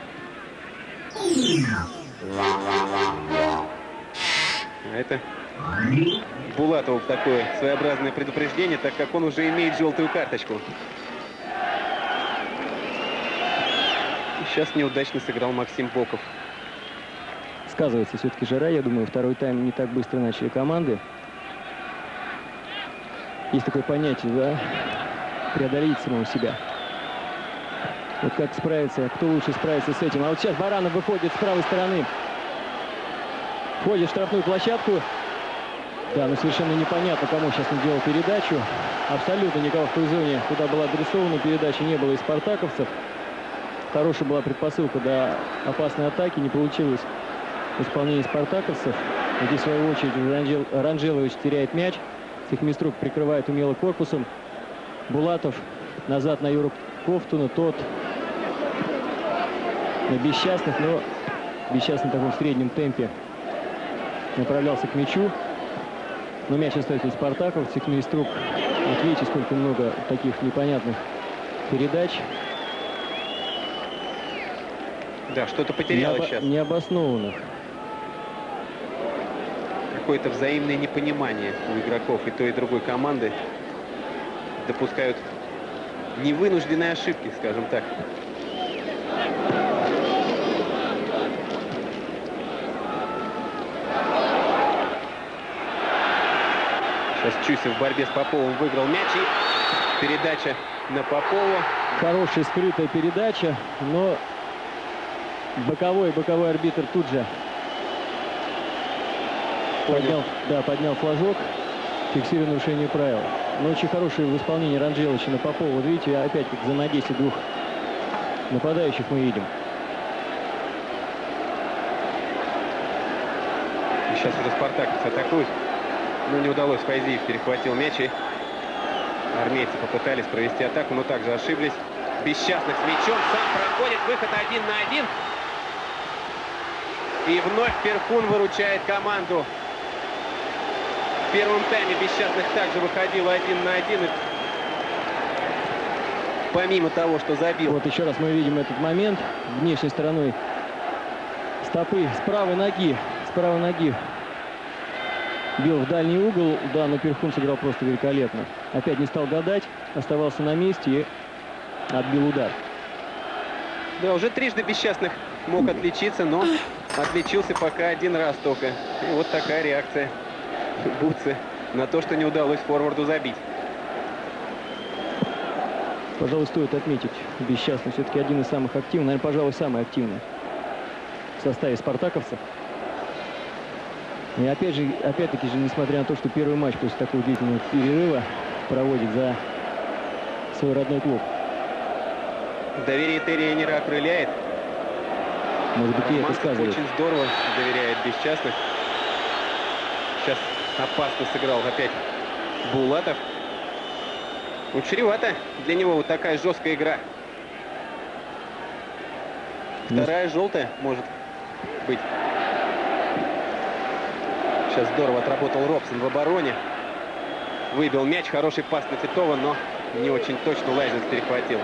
А это Булатову такое своеобразное предупреждение, так как он уже имеет желтую карточку. И сейчас неудачно сыграл Максим Боков. Сказывается все-таки жара. Я думаю, второй тайм не так быстро начали команды. Есть такое понятие, да? Преодолеть самого себя. Вот как справиться, кто лучше справится с этим. А вот сейчас Баранов выходит с правой стороны. Входит в штрафную площадку. Да, но совершенно непонятно, кому сейчас он делал передачу. Абсолютно никого в той зоне, куда была адресована передача, не было из спартаковцев. Хорошая была предпосылка до опасной атаки. Не получилось в исполнении спартаковцев. Здесь, в свою очередь, Ранжелович теряет мяч. Цехмиструк прикрывает умело корпусом. Булатов назад на Юру Ковтуна. Тот на бесчастных, но бесчастный таком в среднем темпе направлялся к мячу. Но мяч остается у спартаков. Цехмиструк, вот видите, сколько много таких непонятных передач. Да, что-то потерялось сейчас. Необоснованных. Какое-то взаимное непонимание у игроков и той, и другой команды. Допускают невынужденные ошибки, скажем так. Сейчас Чусев в борьбе с Поповым выиграл мяч, и передача на Попова. Хорошая скрытая передача, но боковой арбитр тут же поднял флажок, фиксируя нарушение правил. Но очень хорошее в исполнении Ранжеловича на Попова. Вот видите, опять как взаимодействие двух нападающих мы видим. И сейчас уже спартаковцы атакуют. Но не удалось. Файзиев перехватил мяч, и армейцы попытались провести атаку, но также ошиблись. Бесчастных с мячом. Сам проходит. Выход 1 на 1. И вновь Перхун выручает команду. В первом тайме Бесчастных также выходил 1 на 1. И помимо того, что забил. Вот еще раз мы видим этот момент. Внешней стороной стопы с правой ноги. Бил в дальний угол. Да, но Перхун сыграл просто великолепно. Опять не стал гадать. Оставался на месте и отбил удар. Да, уже трижды Бесчастных мог отличиться, но отличился пока один раз только. И вот такая реакция Буцы на то, что не удалось форварду забить. Пожалуй, стоит отметить, Бесчастный все-таки один из самых активных, наверное, пожалуй, самый активный в составе спартаковцев. И опять-таки же, несмотря на то, что первый матч после такого длительного перерыва проводит за свой родной клуб. Доверие тренера окрыляет. Может быть, и это сказывает. Очень здорово доверяет Бесчастных. Сейчас опасно сыграл опять Булатов. Ну, чревато для него вот такая жесткая игра. Вторая желтая может быть. Сейчас здорово отработал Робсон в обороне. Выбил мяч. Хороший пас на Титова, но не очень точно Лайзенс перехватил.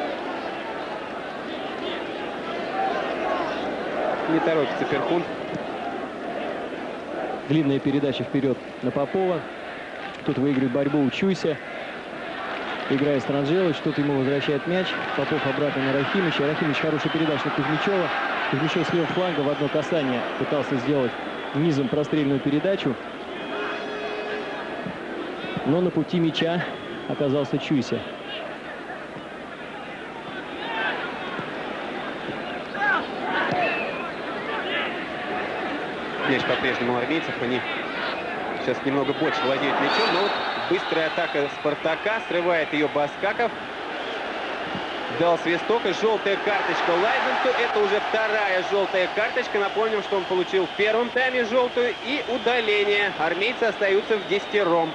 Не торопится Перхун. Длинная передача вперед на Попова. Тут выиграет борьбу у Чуйся. играет Странджелович. Тут ему возвращает мяч. Попов обратно на Рахимича. Рахимич хорошая передача на Кузьмичева. Кузьмичев с левого фланга в одно касание пытался сделать низом прострельную передачу. Но на пути мяча оказался Чуйся. Мяч по-прежнему у армейцев. Они сейчас немного больше владеют мячом. Но вот быстрая атака Спартака. Срывает ее Баскаков. Дал свисток. И желтая карточка Лайзенсу. Это уже вторая желтая карточка. Напомним, что он получил в первом тайме желтую. И удаление. Армейцы остаются в десятером.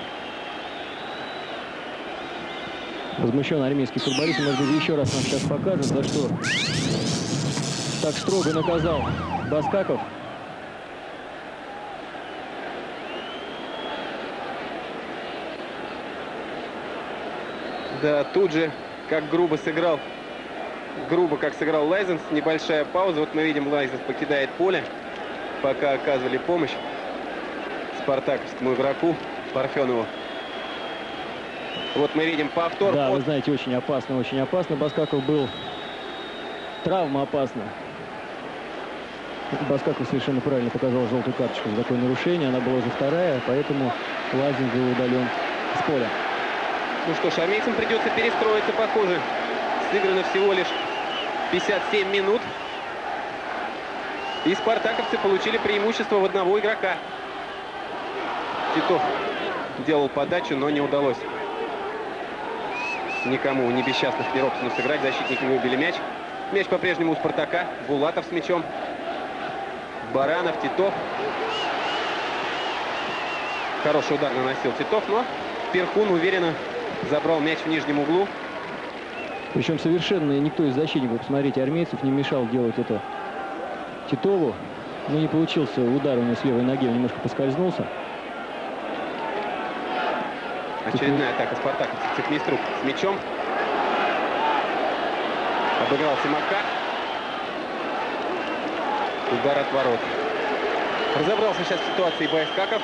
Возмущен армейский футболист. Может быть, еще раз нам сейчас покажут, за что так строго наказал Баскаков. Да, тут же, как грубо сыграл Лайзенс. Небольшая пауза. Вот мы видим, Лайзенс покидает поле, пока оказывали помощь спартаковскому игроку Парфенову. Вот мы видим повтор. Да, вы знаете, очень опасно, очень опасно. Баскаков был. Травма опасна. Баскаков совершенно правильно показал желтую карточку за такое нарушение. Она была уже вторая, поэтому Лайзенс был удален с поля. Ну что ж, армейцам придется перестроиться, похоже. Сыграно всего лишь 57 минут. И спартаковцы получили преимущество в одного игрока. Титов делал подачу, но не удалось никому, ни бесчастных, ни Робсону сыграть. Защитники выбили мяч. Мяч по-прежнему у Спартака. Булатов с мячом. Баранов, Титов. Хороший удар наносил Титов, но Перхун уверенно забрал мяч в нижнем углу. Причем совершенно никто из защитников, посмотрите, армейцев не мешал делать это Титову. Но не получился удар у него с левой ноги, он немножко поскользнулся. Очередная атака спартаковцев. Цехмиструк с мячом. Обыграл Симака. Удар от ворот. Разобрался сейчас в ситуации Баскаков.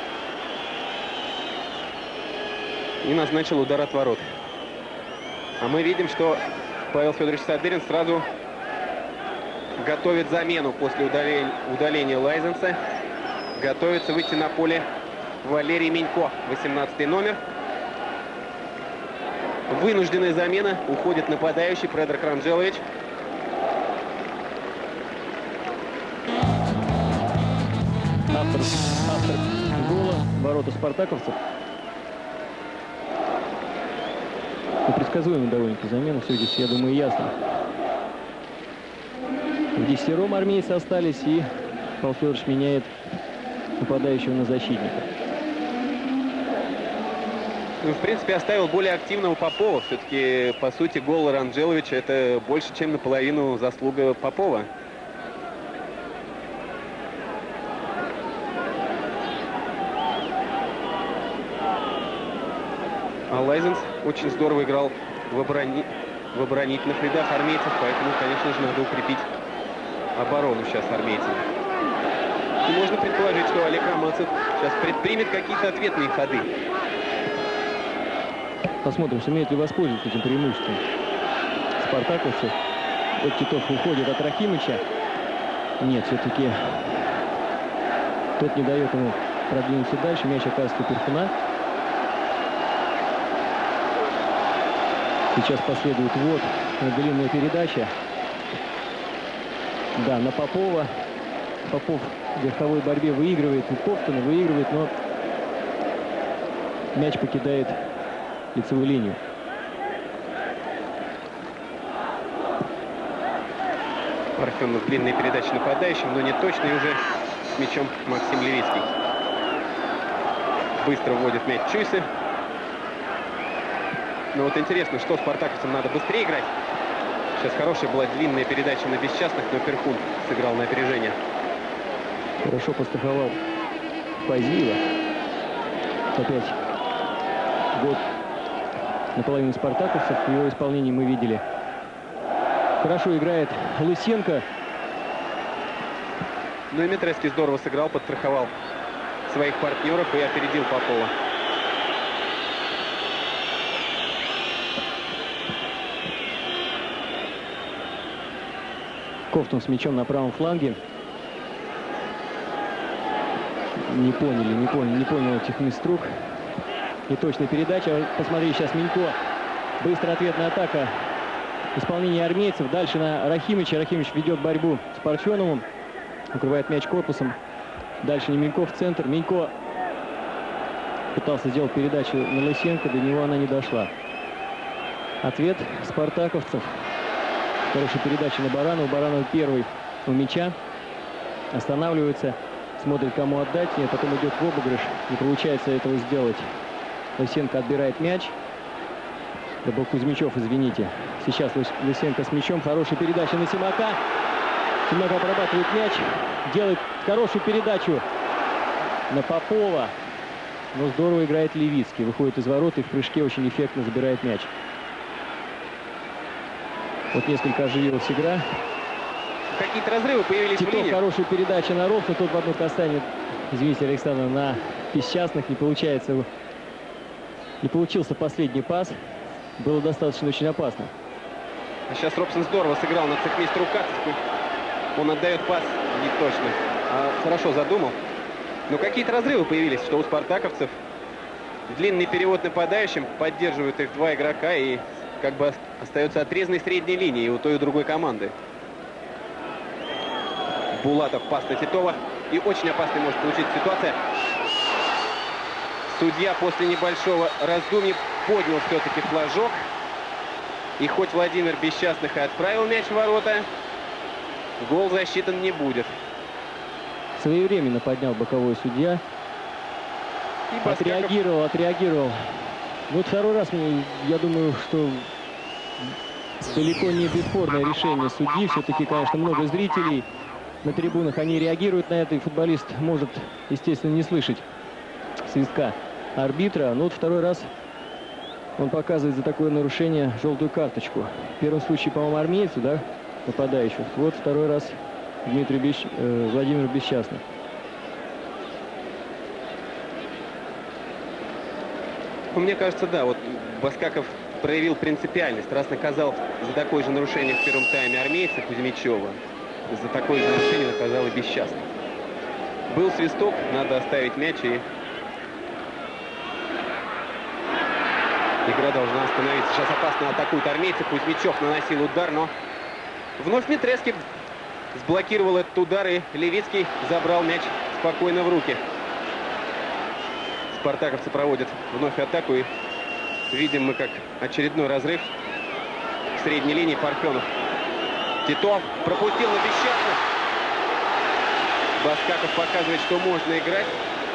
И назначил удар от ворот. А мы видим, что Павел Федорович Садырин сразу готовит замену после удаления Лайзенса. Готовится выйти на поле Валерий Минько, 18 номер. Вынужденная замена. Уходит нападающий Предрак Ранджелович. Автор гола, ворота спартаковцев. Предсказуемая довольно-таки замена. Все здесь, я думаю, ясно. В десятером армейцы остались, и Павел Федорович меняет нападающего на защитника. Ну, в принципе, оставил более активного Попова. Все-таки, по сути, гол Ранджеловича — это больше, чем наполовину заслуга Попова. А Лайзенс очень здорово играл в оборонительных рядах армейцев, поэтому, конечно же, надо укрепить оборону сейчас армейцев. И можно предположить, что Олег Романцев сейчас предпримет какие-то ответные ходы. Посмотрим, сумеет ли воспользоваться этим преимуществом спартаковцев. Вот Титов уходит от Рахимича. Нет, все-таки тот не дает ему продвинуться дальше. Мяч оказывается у Перхуна. Сейчас последует вот длинная передача. Да, на Попова. Попов в верховой борьбе выигрывает. У Ковтуна выигрывает, но мяч покидает лицевую линию. Парфенов длинная передача нападающим, но не точно. И уже с мячом Максим Левицкий. Быстро вводит мяч Чуйсы. Но вот интересно, что спартаковцам надо быстрее играть. Сейчас хорошая была длинная передача на бесчастных, но Перхун сыграл на опережение. Хорошо постраховал Фазиева. Опять год наполовину спартаковцев. В его исполнении мы видели. Хорошо играет Лысенко. Ну и Митревский здорово сыграл, подстраховал своих партнеров и опередил Попова. Кофтун с мячом на правом фланге. Не понял этих мест рук. Неточная передача. Посмотри, сейчас Минько. Быстрая ответная атака. Исполнение армейцев. Дальше на Рахимича. Рахимич ведет борьбу с Парфеновым. Укрывает мяч корпусом. Дальше Неменько в центр. Минько пытался сделать передачу на Лысенко. До него она не дошла. Ответ спартаковцев. Хорошая передача на Баранова. Баранов первый у мяча. Останавливается. Смотрит, кому отдать. И потом идет в обыгрыш. Не получается этого сделать. Лысенко отбирает мяч. Это был Кузьмичев, извините. Сейчас Лысенко с мячом. Хорошая передача на Симака. Симака обрабатывает мяч. Делает хорошую передачу на Попова. Но здорово играет Левицкий. Выходит из ворот и в прыжке очень эффектно забирает мяч. Вот несколько оживилась игра. Какие-то разрывы появились в линии. Хорошая передача на Ров, но тут в одно касание, извините, Александр, на Песчастных не получается. Не получился последний пас. Было достаточно очень опасно. А сейчас Робсон здорово сыграл на цехмейстеру Кацевку. Он отдает пас не точно. Хорошо задумал. Но какие-то разрывы появились, что у спартаковцев. Длинный перевод нападающим. Поддерживают их два игрока. И как бы остается отрезанной средней линии у той и другой команды. Булатов, пас на Титова. И очень опасной может получиться ситуация. Судья после небольшого раздумья поднял все-таки флажок. И хоть Владимир Бесчастных и отправил мяч в ворота, гол засчитан не будет. Своевременно поднял боковой судья. И отреагировал. Вот второй раз, я думаю, что далеко не бесспорное решение судьи. Все-таки, конечно, много зрителей на трибунах. Они реагируют на это, и футболист может, естественно, не слышать свистка арбитра. Но вот второй раз он показывает за такое нарушение желтую карточку. В первом случае, по-моему, армейцу, да, нападающих. Вот второй раз Владимир Бесчастных. Мне кажется, да, вот Баскаков проявил принципиальность, раз наказал за такое же нарушение в первом тайме армейца Кузьмичева, за такое же нарушение наказал и Бесчастных. Был свисток, надо оставить мяч, и игра должна остановиться. Сейчас опасно атакуют армейцы. Кузьмичев наносил удар, но вновь Митревский сблокировал этот удар, и Левицкий забрал мяч спокойно в руки. Спартаковцы проводят вновь атаку, и видим мы, как очередной разрыв в средней линии. Парфенов. Титов пропустил на Бесчастных. Баскаков показывает, что можно играть.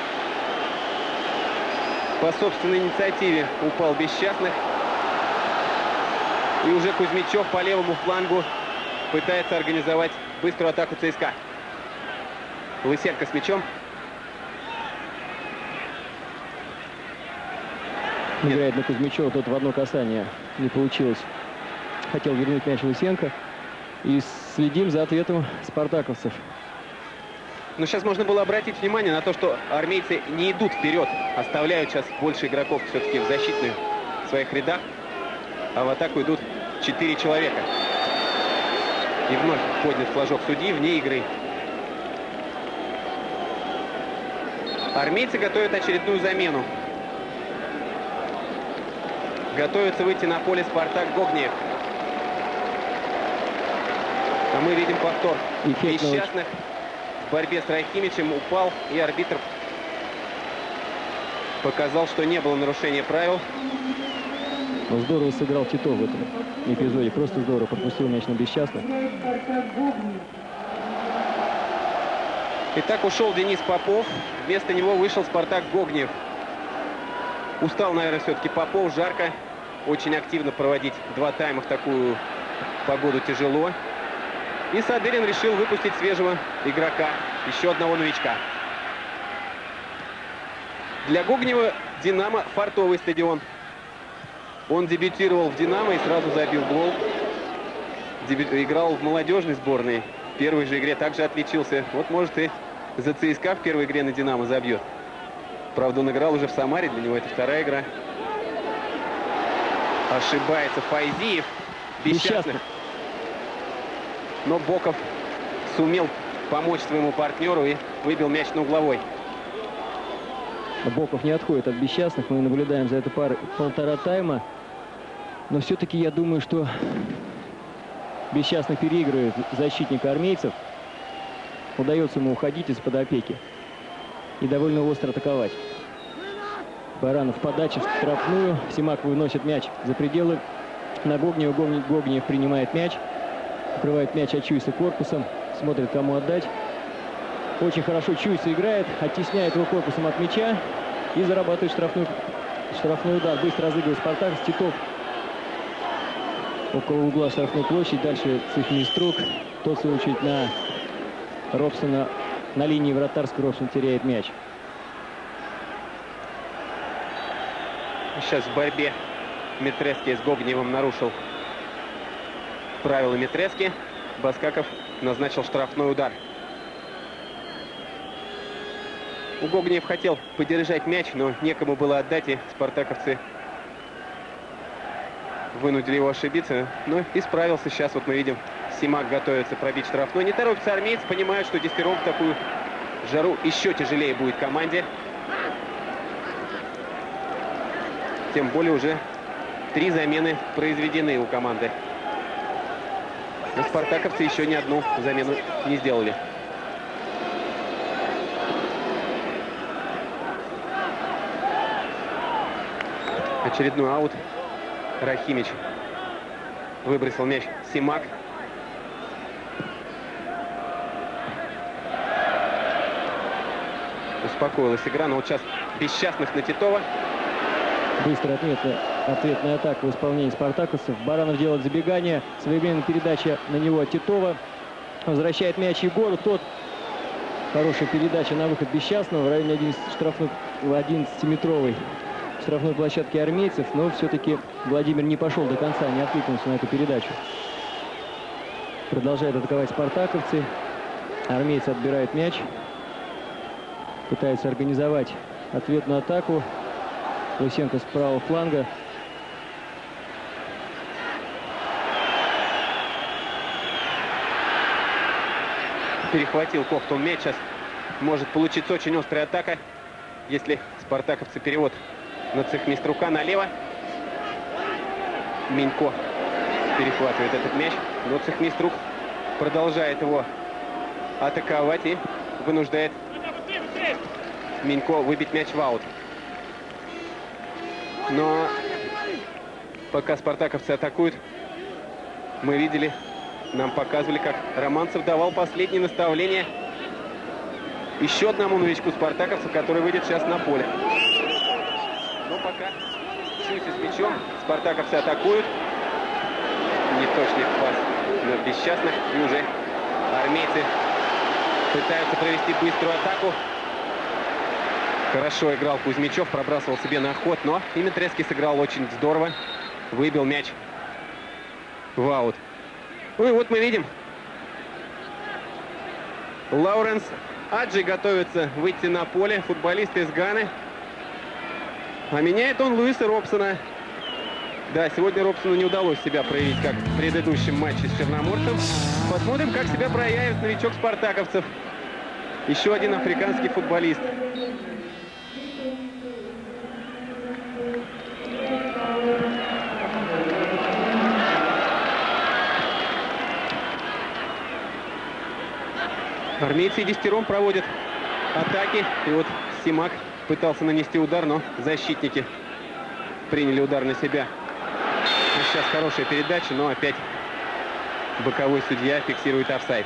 По собственной инициативе упал Бесчастных. И уже Кузьмичев по левому флангу пытается организовать быструю атаку ЦСКА. Лысенко с мячом. Играет на Кузьмичева, тут в одно касание не получилось. Хотел вернуть мяч Лысенко. И следим за ответом спартаковцев. Но сейчас можно было обратить внимание на то, что армейцы не идут вперед. Оставляют сейчас больше игроков все-таки в защитных своих рядах. А в атаку идут 4 человека. И вновь поднят флажок судьи вне игры. Армейцы готовят очередную замену. Готовится выйти на поле Спартак Гогниев. А мы видим повтор. Бесчастных в борьбе с Рахимичем упал, и арбитр показал, что не было нарушения правил. Но здорово сыграл Титов в этом эпизоде. Просто здорово пропустил мяч на Бесчастных. Итак, ушел Денис Попов. Вместо него вышел Спартак Гогниев. Устал, наверное, все-таки Попов. Жарко. Очень активно проводить два тайма в такую погоду тяжело. И Садырин решил выпустить свежего игрока. Еще одного новичка. Для Гогниева «Динамо» фартовый стадион. Он дебютировал в «Динамо» и сразу забил гол. Играл в молодежной сборной. В первой же игре также отличился. Вот, может, и за ЦСКА в первой игре на «Динамо» забьет. Правда, он играл уже в Самаре. Для него это вторая игра. Ошибается Файзиев. Бесчастных. но Боков сумел помочь своему партнеру и выбил мяч на угловой. Боков не отходит от Бесчастных. Мы наблюдаем за этой парой полтора тайма. Но все-таки я думаю, что Бесчастных переигрывает защитника армейцев. Удается ему уходить из-под опеки и довольно остро атаковать. Баранов подача в штрафную. Симак выносит мяч за пределы. На Гогнева. Гогнев принимает мяч. Укрывает мяч от Чуйса корпусом. Смотрит, кому отдать. Очень хорошо Чуйса играет. Оттесняет его корпусом от мяча. И зарабатывает штрафной удар. Быстро разыгрывает Спартак. Титов около угла штрафной площади. Дальше Цихмиструк. Тот, в свою очередь, на Робсона. На линии вратарской Робсон теряет мяч. Сейчас в борьбе Митрески с Гогневым нарушил правила Митрески. Баскаков назначил штрафной удар. Гогнев хотел подержать мяч, но некому было отдать, и спартаковцы вынудили его ошибиться. Но исправился. Сейчас вот мы видим, Симак готовится пробить штрафной. Не торопится армейцы, понимают, что десятером в такую жару еще тяжелее будет команде. Тем более уже 3 замены произведены у команды. Но спартаковцы еще ни одну замену не сделали. Очередной аут. Рахимич выбросил мяч. Симак. Успокоилась игра, но вот сейчас Бесчастных на Титова. Быстрая ответная атака в исполнении спартаковцев. Баранов делает забегание. Своевременная передача на него от Титова. Возвращает мяч Егору. Тот. Хорошая передача на выход Бесчастного в районе 11-метровой штрафной площадки армейцев. Но все-таки Владимир не пошел до конца, не откликнулся на эту передачу. Продолжают атаковать спартаковцы. Армейцы отбирают мяч. Пытаются организовать ответную атаку. Лысенко с правого фланга. Перехватил Ковтун мяч. Сейчас может получиться очень острая атака, если спартаковцы перевод на Цихмиструка налево. Минько перехватывает этот мяч, но Цихмиструк продолжает его атаковать и вынуждает Минько выбить мяч в аут. Но пока спартаковцы атакуют, мы видели, нам показывали, как Романцев давал последние наставления еще одному новичку спартаковцев, который выйдет сейчас на поле. Но пока Чуйся с мячом, спартаковцы атакуют. Неточный пас на Бесчастных, и уже армейцы пытаются провести быструю атаку. Хорошо играл Кузьмичев, пробрасывал себе на ход, но и Митрески сыграл очень здорово. Выбил мяч в аут. Ну и вот мы видим, Лауренс Аджи готовится выйти на поле, футболист из Ганы. А меняет он Луиса Робсона. Да, сегодня Робсону не удалось себя проявить, как в предыдущем матче с Черноморцем. Посмотрим, как себя проявит новичок спартаковцев. Еще один африканский футболист. Армейцы десятером проводят атаки. И вот Симак пытался нанести удар, но защитники приняли удар на себя. Сейчас хорошая передача, но опять боковой судья фиксирует офсайд.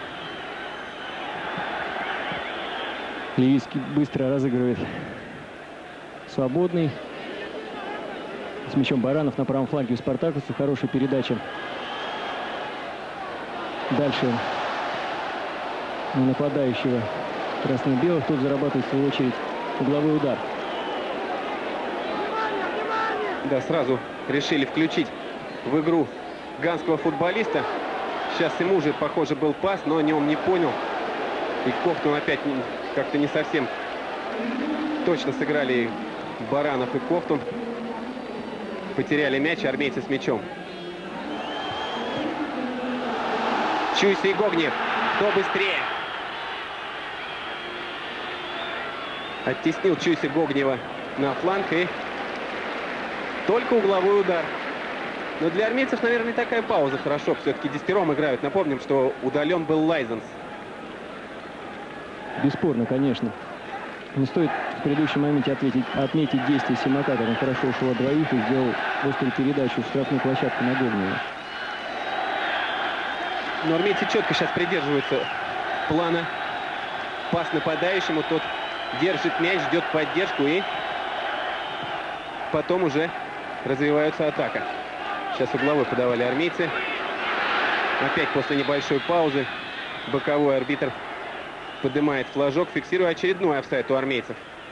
Левицкий быстро разыгрывает свободный. С мячом Баранов на правом фланге у спартаковцев. Хорошая передача. Дальше на нападающего красно-белых. Тот зарабатывает в свою очередь угловой удар. Да, сразу решили включить в игру ганского футболиста. Сейчас ему уже, похоже, был пас, но он не понял. И Ковтун опять как-то не совсем точно сыграли Баранов и Ковтун. Потеряли мяч, армейцы с мячом. Чуйся и Гогнев. Кто быстрее? Оттеснил Чуйся Гогнева на фланг и только угловой удар. Но для армейцев, наверное, такая пауза хорошо. Все-таки десятером играют. Напомним, что удален был Лайзенс. Бесспорно, конечно. Не стоит в предыдущем моменте отметить действие Симака, как он хорошо ушел от двоих и сделал острую передачу в штрафную площадку на Гогнева. Но армейцы четко сейчас придерживаются плана. Пас нападающему, тот держит мяч, ждет поддержку и потом уже развивается атака. Сейчас угловой подавали армейцы. Опять после небольшой паузы боковой арбитр поднимает флажок, фиксируя очередной офсайд у армейцев.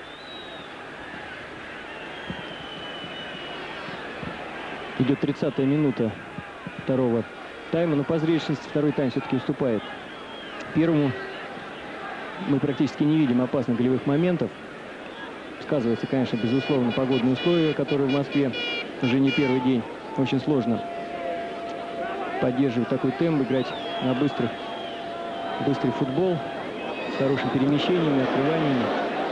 Идет 30-я минута второго тайма, но по зрелищности второй тайм все-таки уступает первому. Мы практически не видим опасных голевых моментов. Сказывается, конечно, безусловно, погодные условия, которые в Москве уже не первый день. Очень сложно поддерживать такой темп, играть на быстрый футбол с хорошими перемещениями, открываниями.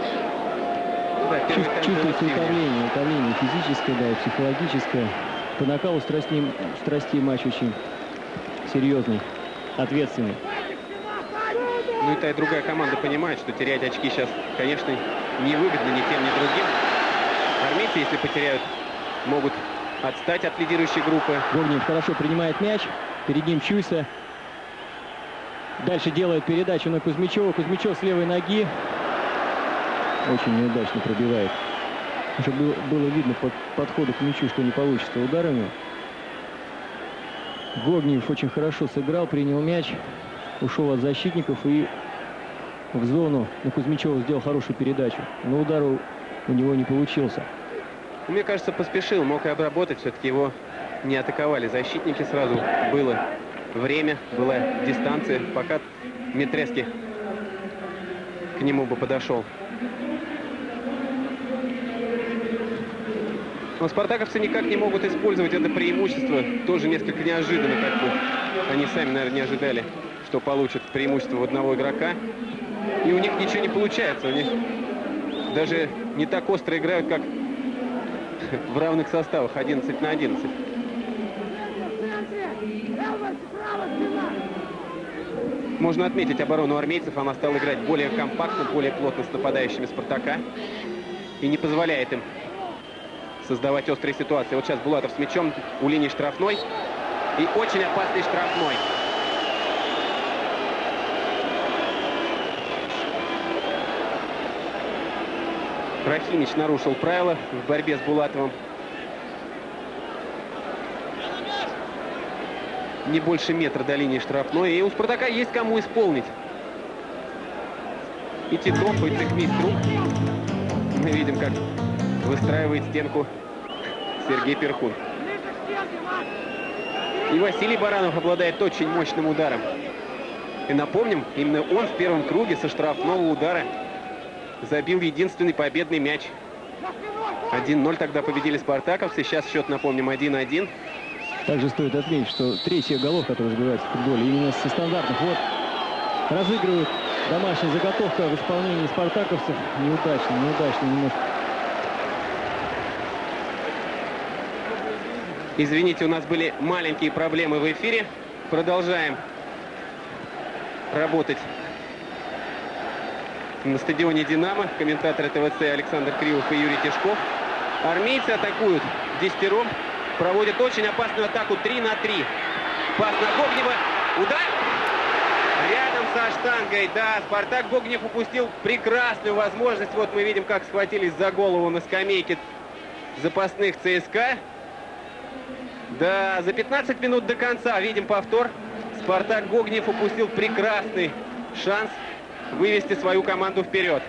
Да, чувствуется утомление физическое, да, и психологическое. По накалу страстей матч очень серьезный, ответственный. Ну и та и другая команда понимает, что терять очки сейчас, конечно, невыгодно ни тем, ни другим. Армейцы, если потеряют, могут отстать от лидирующей группы. Гогнев хорошо принимает мяч. Перед ним Чуйся. Дальше делает передачу на Кузьмичева. Кузьмичев с левой ноги. Очень неудачно пробивает. Уже было видно по подходу к мячу, что не получится ударами. Гогнев очень хорошо сыграл, принял мяч. Ушел от защитников и в зону на Кузьмичева сделал хорошую передачу. Но удар у него не получился. Мне кажется, поспешил, мог и обработать. Все-таки его не атаковали защитники сразу. Было время, была дистанция, пока Митрески к нему бы подошел. Но спартаковцы никак не могут использовать это преимущество. Тоже несколько неожиданно, как бы они сами, наверное, не ожидали, что получат преимущество в одного игрока. И у них ничего не получается. У них даже не так остро играют, как в равных составах 11 на 11. Можно отметить оборону армейцев. Она стала играть более компактно, более плотно с нападающими Спартака. И не позволяет им создавать острые ситуации. Вот сейчас Булатов с мячом у линии штрафной. И очень опасный штрафной. Рахимич нарушил правила в борьбе с Булатовым. Не больше метра до линии штрафной. И у Спартака есть кому исполнить. И Титов, и цехмейстру. Мы видим, как выстраивает стенку Сергей Перхун. И Василий Баранов обладает очень мощным ударом. И напомним, именно он в первом круге со штрафного удара забил единственный победный мяч. 1-0 тогда победили спартаковцы. Сейчас счет, напомним, 1-1. Также стоит отметить, что третья голов, которая забивается в футболе, именно со стандартных. Вот разыгрывают домашняя заготовка в исполнении спартаковцев. Неудачно немножко. Извините, у нас были маленькие проблемы в эфире. Продолжаем работать на стадионе «Динамо». Комментаторы ТВЦ Александр Кривов и Юрий Тишков. Армейцы атакуют десятером. Проводят очень опасную атаку 3 на 3. Пас на Гогнева. Удар! Рядом со штангой. Да, Спартак Гогнев упустил прекрасную возможность. Вот мы видим, как схватились за голову на скамейке запасных ЦСКА. Да, за 15 минут до конца видим повтор. Спартак Гогнев упустил прекрасный шанс вывести свою команду вперед.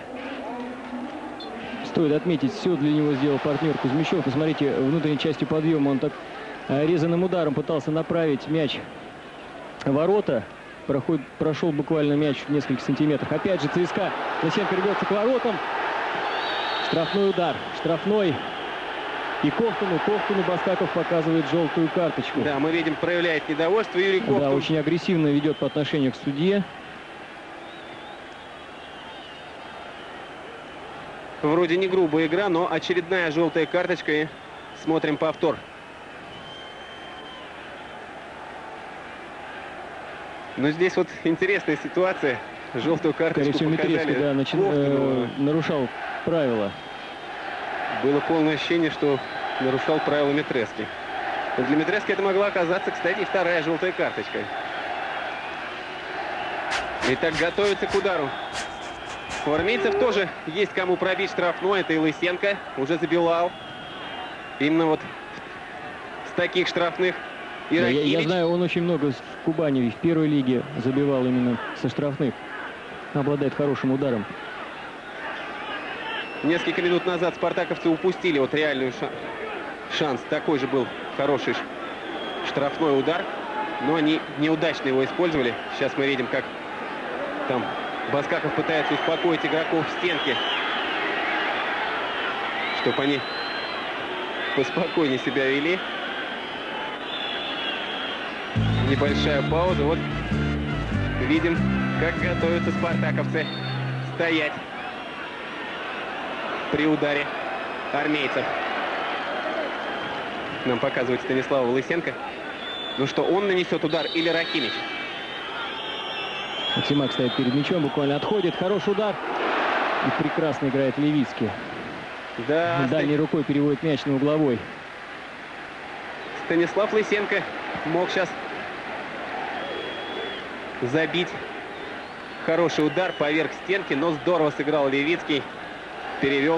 Стоит отметить, все для него сделал партнер Кузьмичев. Посмотрите, внутренней частью подъема он так резаным ударом пытался направить мяч в ворота. Прошел буквально мяч в несколько сантиметров. Опять же ЦСКА затем перебьется к воротам. Штрафной удар. Штрафной. И Ковтуну Баскаков показывает желтую карточку. Да, мы видим, проявляет недовольство Юрий Ковтун. Да, очень агрессивно ведет по отношению к судье. Вроде не грубая игра, но очередная желтая карточка. И смотрим повтор. Но здесь вот интересная ситуация. Желтую карточку показали. Да, нарушал правила. Было полное ощущение, что нарушал правила Метрески. Для Метрески это могла оказаться, кстати, и вторая желтая карточка. Итак, готовится к удару. У армейцев тоже есть кому пробить штрафной. Это и Лысенко уже забивал. Именно вот с таких штрафных. И да, я знаю, он очень много в Кубани в первой лиге забивал именно со штрафных. Обладает хорошим ударом. Несколько минут назад спартаковцы упустили вот реальный шанс. Такой же был хороший штрафной удар. Но они неудачно его использовали. Сейчас мы видим, как там Баскаков пытается успокоить игроков в стенке, чтобы они поспокойнее себя вели. Небольшая пауза. Вот видим, как готовятся спартаковцы стоять при ударе армейцев. Нам показывает Станислава Лысенко. Ну что, он нанесет удар или Рахимич? Максимак стоит перед мячом, буквально отходит. Хороший удар. И прекрасно играет Левицкий. Да, дальней рукой переводит мяч на угловой. Станислав Лысенко мог сейчас забить хороший удар поверх стенки, но здорово сыграл Левицкий. Перевел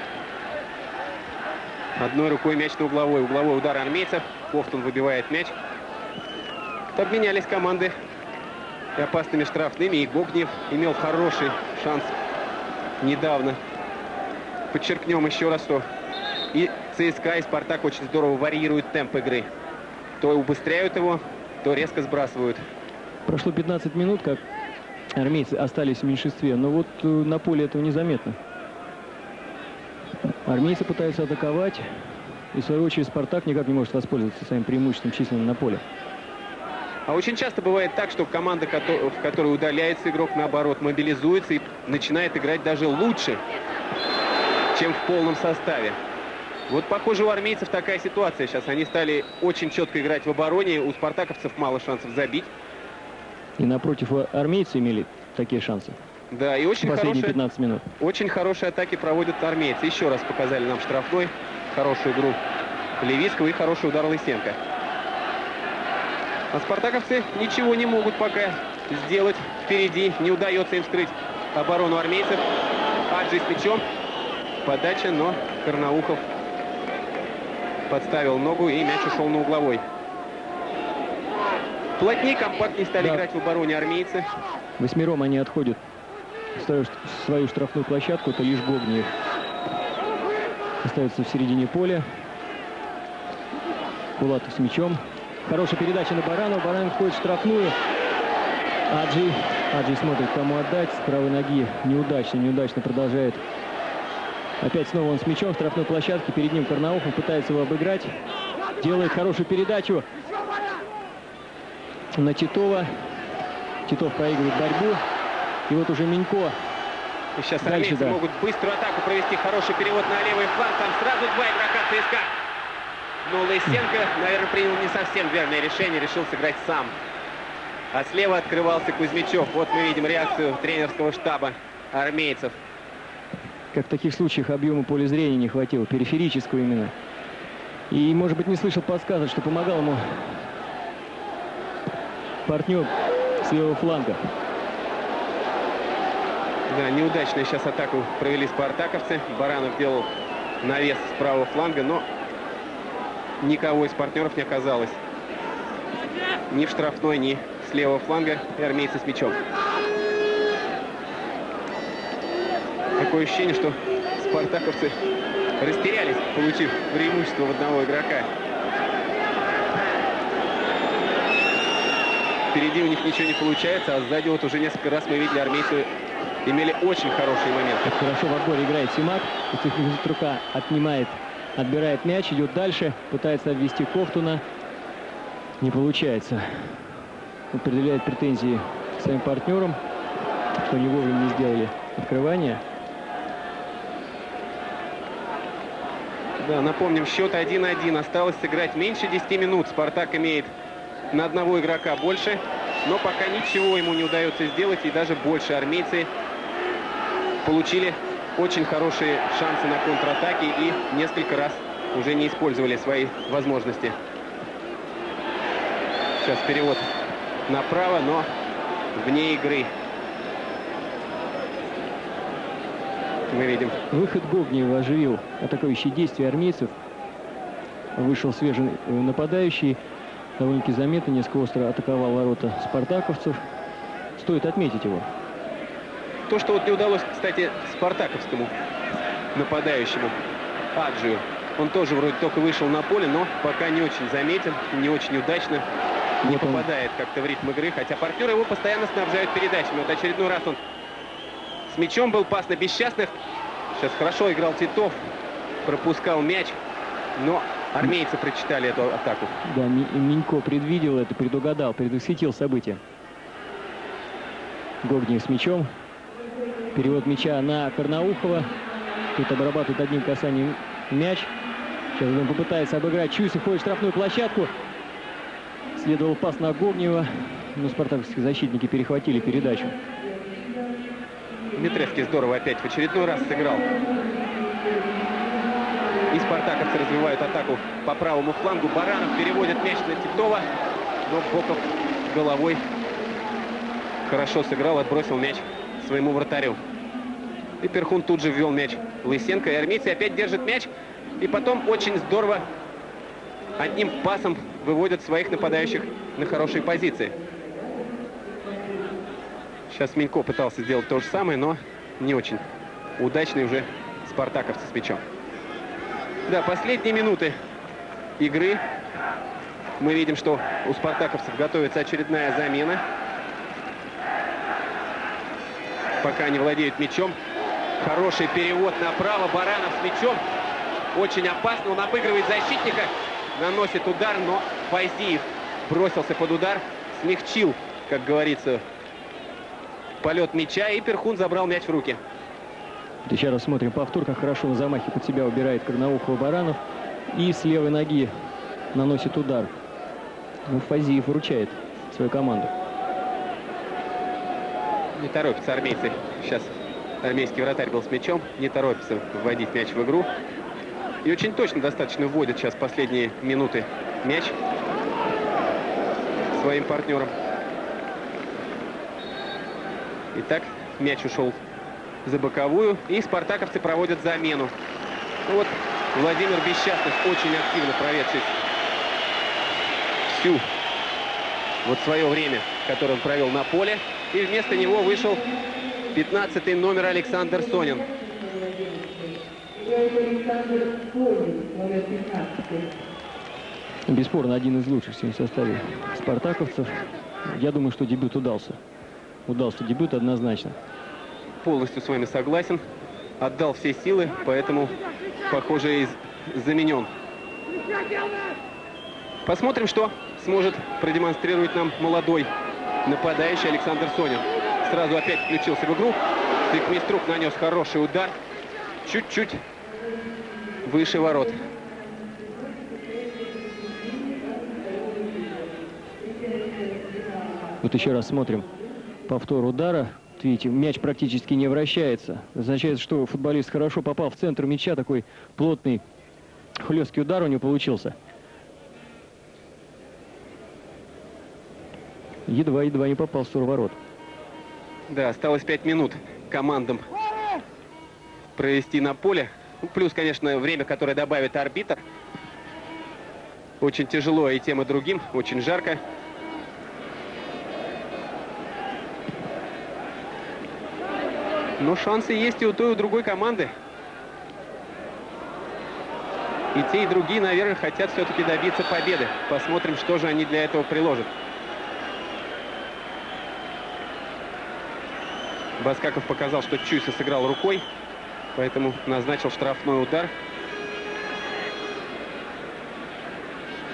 одной рукой мяч на угловой. Угловой удар армейцев. Ковтун выбивает мяч. Обменялись команды опасными штрафными. И Гогнев имел хороший шанс недавно. Подчеркнем еще раз, что и ЦСКА, и Спартак очень здорово варьируют темп игры. То убыстряют его, то резко сбрасывают. Прошло 15 минут, как армейцы остались в меньшинстве, но вот на поле этого незаметно. Армейцы пытаются атаковать, и в свою очередь Спартак никак не может воспользоваться своим преимуществом численным на поле. А очень часто бывает так, что команда, в которой удаляется игрок, наоборот, мобилизуется и начинает играть даже лучше, чем в полном составе. Вот, похоже, у армейцев такая ситуация сейчас. Они стали очень четко играть в обороне. У спартаковцев мало шансов забить. И напротив, армейцы имели такие шансы. Да, и очень последние 15 минут. Очень хорошие атаки проводят армейцы. Еще раз показали нам штрафной. Хорошую игру Левицкого и хороший удар Лысенко. А спартаковцы ничего не могут пока сделать впереди. Не удается им скрыть оборону армейцев. Аджи с мячом. Подача, но Карнаухов подставил ногу, и мяч ушел на угловой. Плотнее, компактнее стали играть в обороне армейцы. Восьмером они отходят в свою штрафную площадку. Это лишь Гогниев остается в середине поля. Булатов с мячом. Хорошая передача на Баранова. Баранов входит в штрафную. Аджи смотрит, кому отдать. С правой ноги неудачно продолжает. Опять снова он с мячом в штрафной площадке. Перед ним Карнаухов пытается его обыграть. Делает хорошую передачу на Титова. Титов проигрывает борьбу. И вот уже Минько. И сейчас армейцы могут быструю атаку провести. Хороший перевод на левый фланг. Там сразу два игрока ЦСКА. Но Лысенко, наверное, принял не совсем верное решение. Решил сыграть сам. А слева открывался Кузьмичев. Вот мы видим реакцию тренерского штаба армейцев. Как в таких случаях объема поля зрения не хватило. Периферического именно. И, может быть, не слышал подсказок, что помогал ему партнер с левого фланга. Да, неудачную сейчас атаку провели спартаковцы. Баранов делал навес с правого фланга, но никого из партнеров не оказалось. Ни в штрафной, ни с левого фланга. И армейцы с мячом. Такое ощущение, что спартаковцы растерялись, получив преимущество в одного игрока. Впереди у них ничего не получается, а сзади вот уже несколько раз мы видели, армейцы имели очень хорошие моменты. Хорошо в отборе играет Симак. Рука отнимает Отбирает мяч, идет дальше, пытается обвести Ковтуна. Не получается. Он предъявляет претензии к своим партнерам, что они вовремя не сделали открывание. Да, напомним, счет 1-1. Осталось сыграть меньше 10 минут. «Спартак» имеет на одного игрока больше, но пока ничего ему не удается сделать. И даже больше армейцы получили очень хорошие шансы на контратаке и несколько раз уже не использовали свои возможности. Сейчас перевод направо, но вне игры. Мы видим. Выход Гогниева оживил атакующие действия армейцев. Вышел свежий нападающий. Довольно-таки заметно, несколько остро атаковал ворота спартаковцев. Стоит отметить его. То, что вот не удалось, кстати, спартаковскому нападающему Аджию. Он тоже вроде только вышел на поле, но пока не очень заметен, не очень удачно. Не Вот попадает как-то в ритм игры, хотя партнеры его постоянно снабжают передачами. Вот очередной раз он с мячом был, пас на бесчастных. Сейчас хорошо играл Титов, пропускал мяч, но армейцы прочитали эту атаку. Да, Минько предвидел это, предугадал, предвосхитил события. Гогниев с мячом. Перевод мяча на Карнаухова. Тут обрабатывает одним касанием мяч. Сейчас он попытается обыграть Чуйсов, ходит в штрафную площадку. Следовал пас на Гогниева, но спартаковские защитники перехватили передачу. Дмитревский здорово опять в очередной раз сыграл. И спартаковцы развивают атаку по правому флангу. Баранов переводит мяч на Титова, но Боков головой хорошо сыграл, отбросил мяч своему вратарю. И Перхун тут же ввел мяч Лысенко. И армейцы опять держат мяч. И потом очень здорово одним пасом выводят своих нападающих на хорошие позиции. Сейчас Минько пытался сделать то же самое, но не очень удачные уже спартаковцы с мячом. Да, последние минуты игры. Мы видим, что у спартаковцев готовится очередная замена. Пока они владеют мячом. Хороший перевод направо. Баранов с мячом. Очень опасно. Он обыгрывает защитника. Наносит удар, но Файзиев бросился под удар. Смягчил, как говорится, полет мяча. И Перхун забрал мяч в руки. Еще раз смотрим повтор, как хорошо на замахе под себя убирает Карнаухова Баранов. И с левой ноги наносит удар. Ну, Файзиев выручает свою команду. Не торопятся армейцы. Сейчас армейский вратарь был с мячом. Не торопится вводить мяч в игру. И очень точно достаточно вводят сейчас последние минуты мяч своим партнерам. Итак, мяч ушел за боковую. И спартаковцы проводят замену. Ну вот Владимир Бесчастных, очень активно проведший всю вот свое время, которое он провел на поле. И вместо него вышел 15-й номер Александр Сонин. Бесспорно, один из лучших сегодня в составе спартаковцев. Я думаю, что дебют удался. Удался дебют однозначно. Полностью с вами согласен. Отдал все силы, поэтому, похоже, и заменен. Посмотрим, что сможет продемонстрировать нам молодой нападающий Александр Сонин. Сразу опять включился в игру. Тыкмиструк нанес хороший удар. Чуть-чуть выше ворот. Вот еще раз смотрим повтор удара. Вот видите, мяч практически не вращается. Означает, что футболист хорошо попал в центр мяча. Такой плотный, хлесткий удар у него получился. Едва-едва не попал в створ ворот. Да, осталось 5 минут командам провести на поле. Плюс, конечно, время, которое добавит арбитр. Очень тяжело и тем, и другим. Очень жарко. Но шансы есть и у той, и у другой команды. И те, и другие, наверное, хотят все-таки добиться победы. Посмотрим, что же они для этого приложат. Баскаков показал, что Чуйса сыграл рукой, поэтому назначил штрафной удар.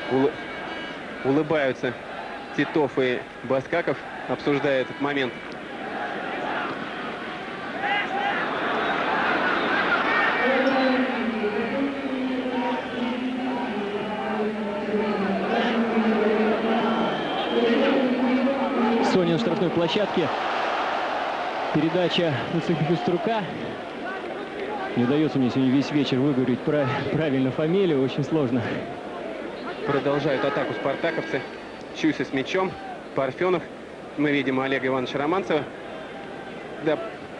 Улыбаются Титов и Баскаков, обсуждая этот момент. Сонин в штрафной площадке. Передача на Циферструка. Не удается мне сегодня весь вечер выговорить правильно фамилию. Очень сложно. Продолжают атаку спартаковцы. Чуйся с мячом. Парфенов. Мы видим Олега Ивановича Романцева. Да.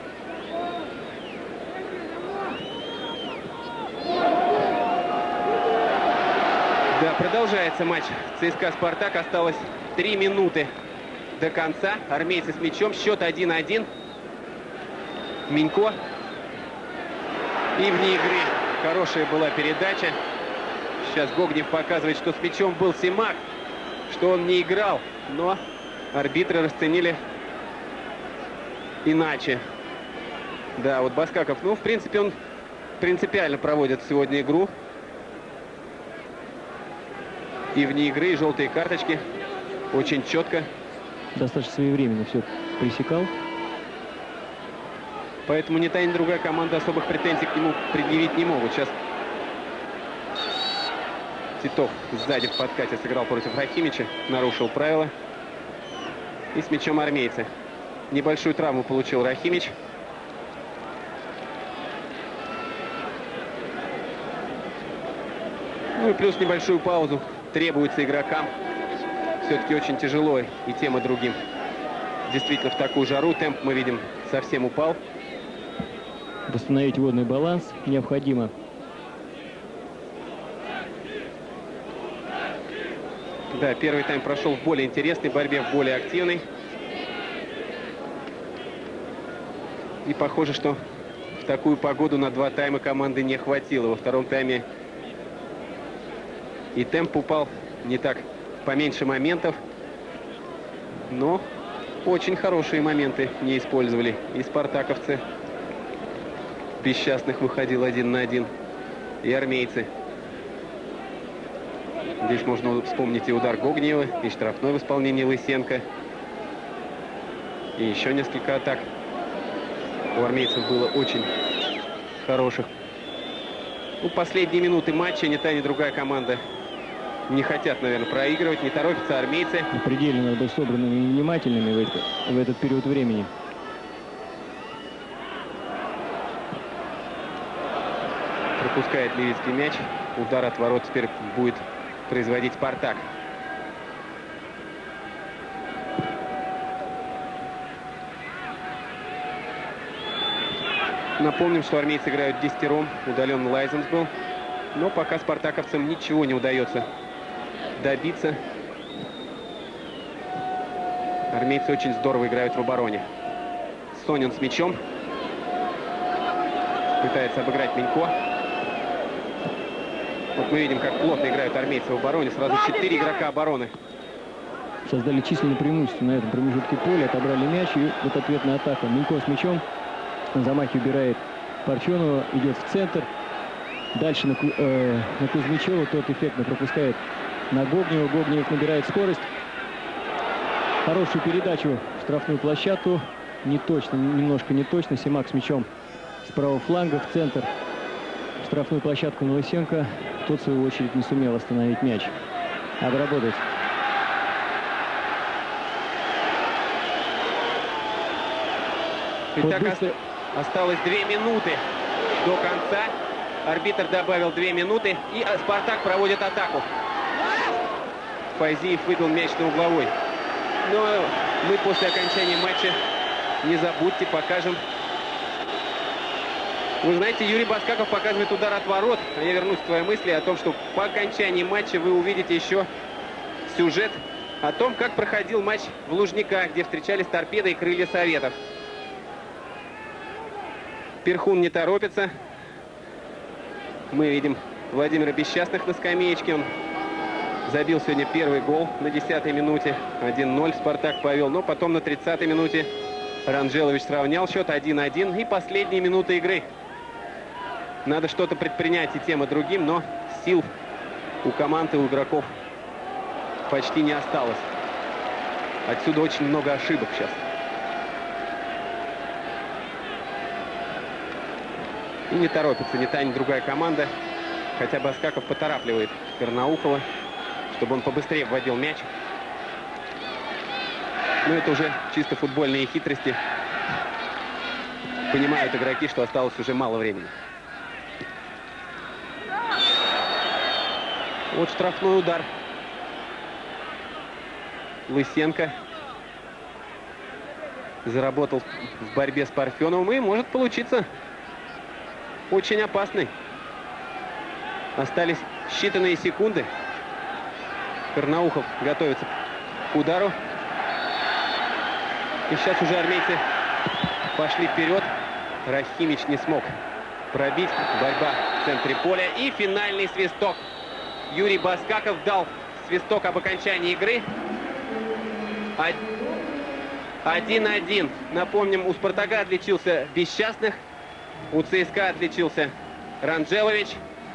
Да, продолжается матч ЦСКА-Спартак. Осталось 3 минуты до конца. Армейцы с мячом. Счет 1-1. Минько. И вне игры хорошая была передача. Сейчас Гогнев показывает, что с мячом был Симак, что он не играл. Но арбитры расценили иначе. Да, вот Баскаков, ну, в принципе, он принципиально проводит сегодня игру. И вне игры, и желтые карточки. Очень четко. Достаточно своевременно все пресекал. Поэтому ни та, ни другая команда особых претензий к нему предъявить не могут. Сейчас Титов сзади в подкате сыграл против Рахимича, нарушил правила. И с мячом армейцы. Небольшую травму получил Рахимич. Ну и плюс небольшую паузу требуется игрокам. Все-таки очень тяжело и тем, и другим. Действительно, в такую жару темп, мы видим, совсем упал. Восстановить водный баланс необходимо. Да, первый тайм прошел в более интересной борьбе, в более активной. И похоже, что в такую погоду на 2 тайма команды не хватило. Во втором тайме и темп упал не так, поменьше моментов. Но очень хорошие моменты не использовали и спартаковцы. Бесчастных выходил 1 на 1. И армейцы. Здесь можно вспомнить и удар Гогнева, и штрафной в исполнении Лысенко. И еще несколько атак. У армейцев было очень хороших. Ну, последние минуты матча ни та, ни другая команда не хотят, наверное, проигрывать, не торопятся армейцы. Предельно надо быть собранными и внимательными в этот период времени. Пропускает Левицкий мяч. Удар от ворот теперь будет производить Спартак. Напомним, что армейцы играют десятером. Удален Лайзенс был. Но пока спартаковцам ничего не удается добиться. Армейцы очень здорово играют в обороне. Сонин с мячом. Пытается обыграть Минько. Вот мы видим, как плотно играют армейцы в обороне. Сразу 4 игрока обороны. Создали численное преимущество на этом промежутке поля. Отобрали мяч. И вот ответная атака. Минько с мячом. На замахе убирает Парфенова. Идет в центр. Дальше на Кузьмичева. Тот эффектно пропускает на Гогнева. Гогнев набирает скорость. Хорошую передачу в штрафную площадку. Не точно, немножко не точно. Симак с мячом с правого фланга в центр. В штрафную площадку на Лысенко. Тот, в свою очередь, не сумел остановить мяч. Обработать. Итак, осталось 2 минуты до конца. Арбитр добавил 2 минуты. И Спартак проводит атаку. Файзиев выбил мяч на угловой. Но мы после окончания матча, не забудьте, покажем. Вы знаете, Юрий Баскаков показывает удар от ворот. А я вернусь к твоей мысли о том, что по окончании матча вы увидите еще сюжет о том, как проходил матч в Лужниках, где встречались Торпедо и Крылья Советов. Перхун не торопится. Мы видим Владимира Бесчастных на скамеечке. Он забил сегодня первый гол на 10-й минуте. 1-0 Спартак повел. Но потом на 30-й минуте Ранжелович сравнял счет 1-1. И последние минуты игры. Надо что-то предпринять и тем, и другим, но сил у команды, у игроков почти не осталось. Отсюда очень много ошибок сейчас. И не торопится ни та, ни другая команда. Хотя бы Баскаков поторапливает Карнаухова, чтобы он побыстрее вводил мяч. Но это уже чисто футбольные хитрости. Понимают игроки, что осталось уже мало времени. Вот штрафной удар. Лысенко заработал в борьбе с Парфеновым, и может получиться очень опасный. Остались считанные секунды. Карнаухов готовится к удару. И сейчас уже армейцы пошли вперед. Рахимич не смог пробить. Борьба в центре поля. И финальный свисток. Юрий Баскаков дал свисток об окончании игры. 1-1. Напомним, у «Спартака» отличился Бесчастных. У ЦСКА отличился Ранжелович.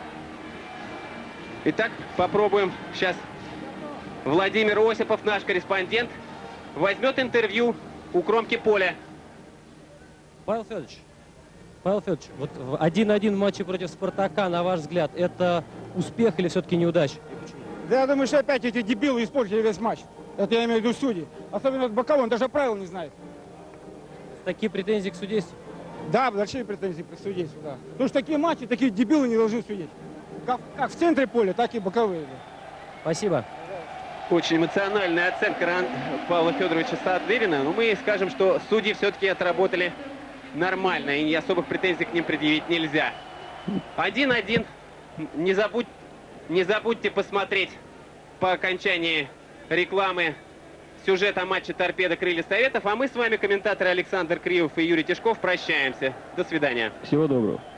Итак, попробуем сейчас. Владимир Осипов, наш корреспондент, возьмет интервью у кромки поля. Павел Федорович, вот 1-1 в матче против «Спартака», на ваш взгляд, это успех или все-таки неудача? Да я думаю, что опять эти дебилы испортили весь матч. Это я имею в виду судьи. Особенно Боковой, он даже правил не знает. Такие претензии к судейству? Да, большие претензии к судейству, да. Потому что такие матчи, такие дебилы не должны судить. Как в центре поля, так и боковые. Да. Спасибо. Очень эмоциональная оценка Павла Федоровича Садырина. Но мы скажем, что судьи все-таки отработали нормально. И особых претензий к ним предъявить нельзя. 1-1. Не забудьте посмотреть по окончании рекламы сюжет о матче «Торпедо Крылья Советов». А мы с вами, комментаторы Александр Кривов и Юрий Тишков, прощаемся. До свидания. Всего доброго.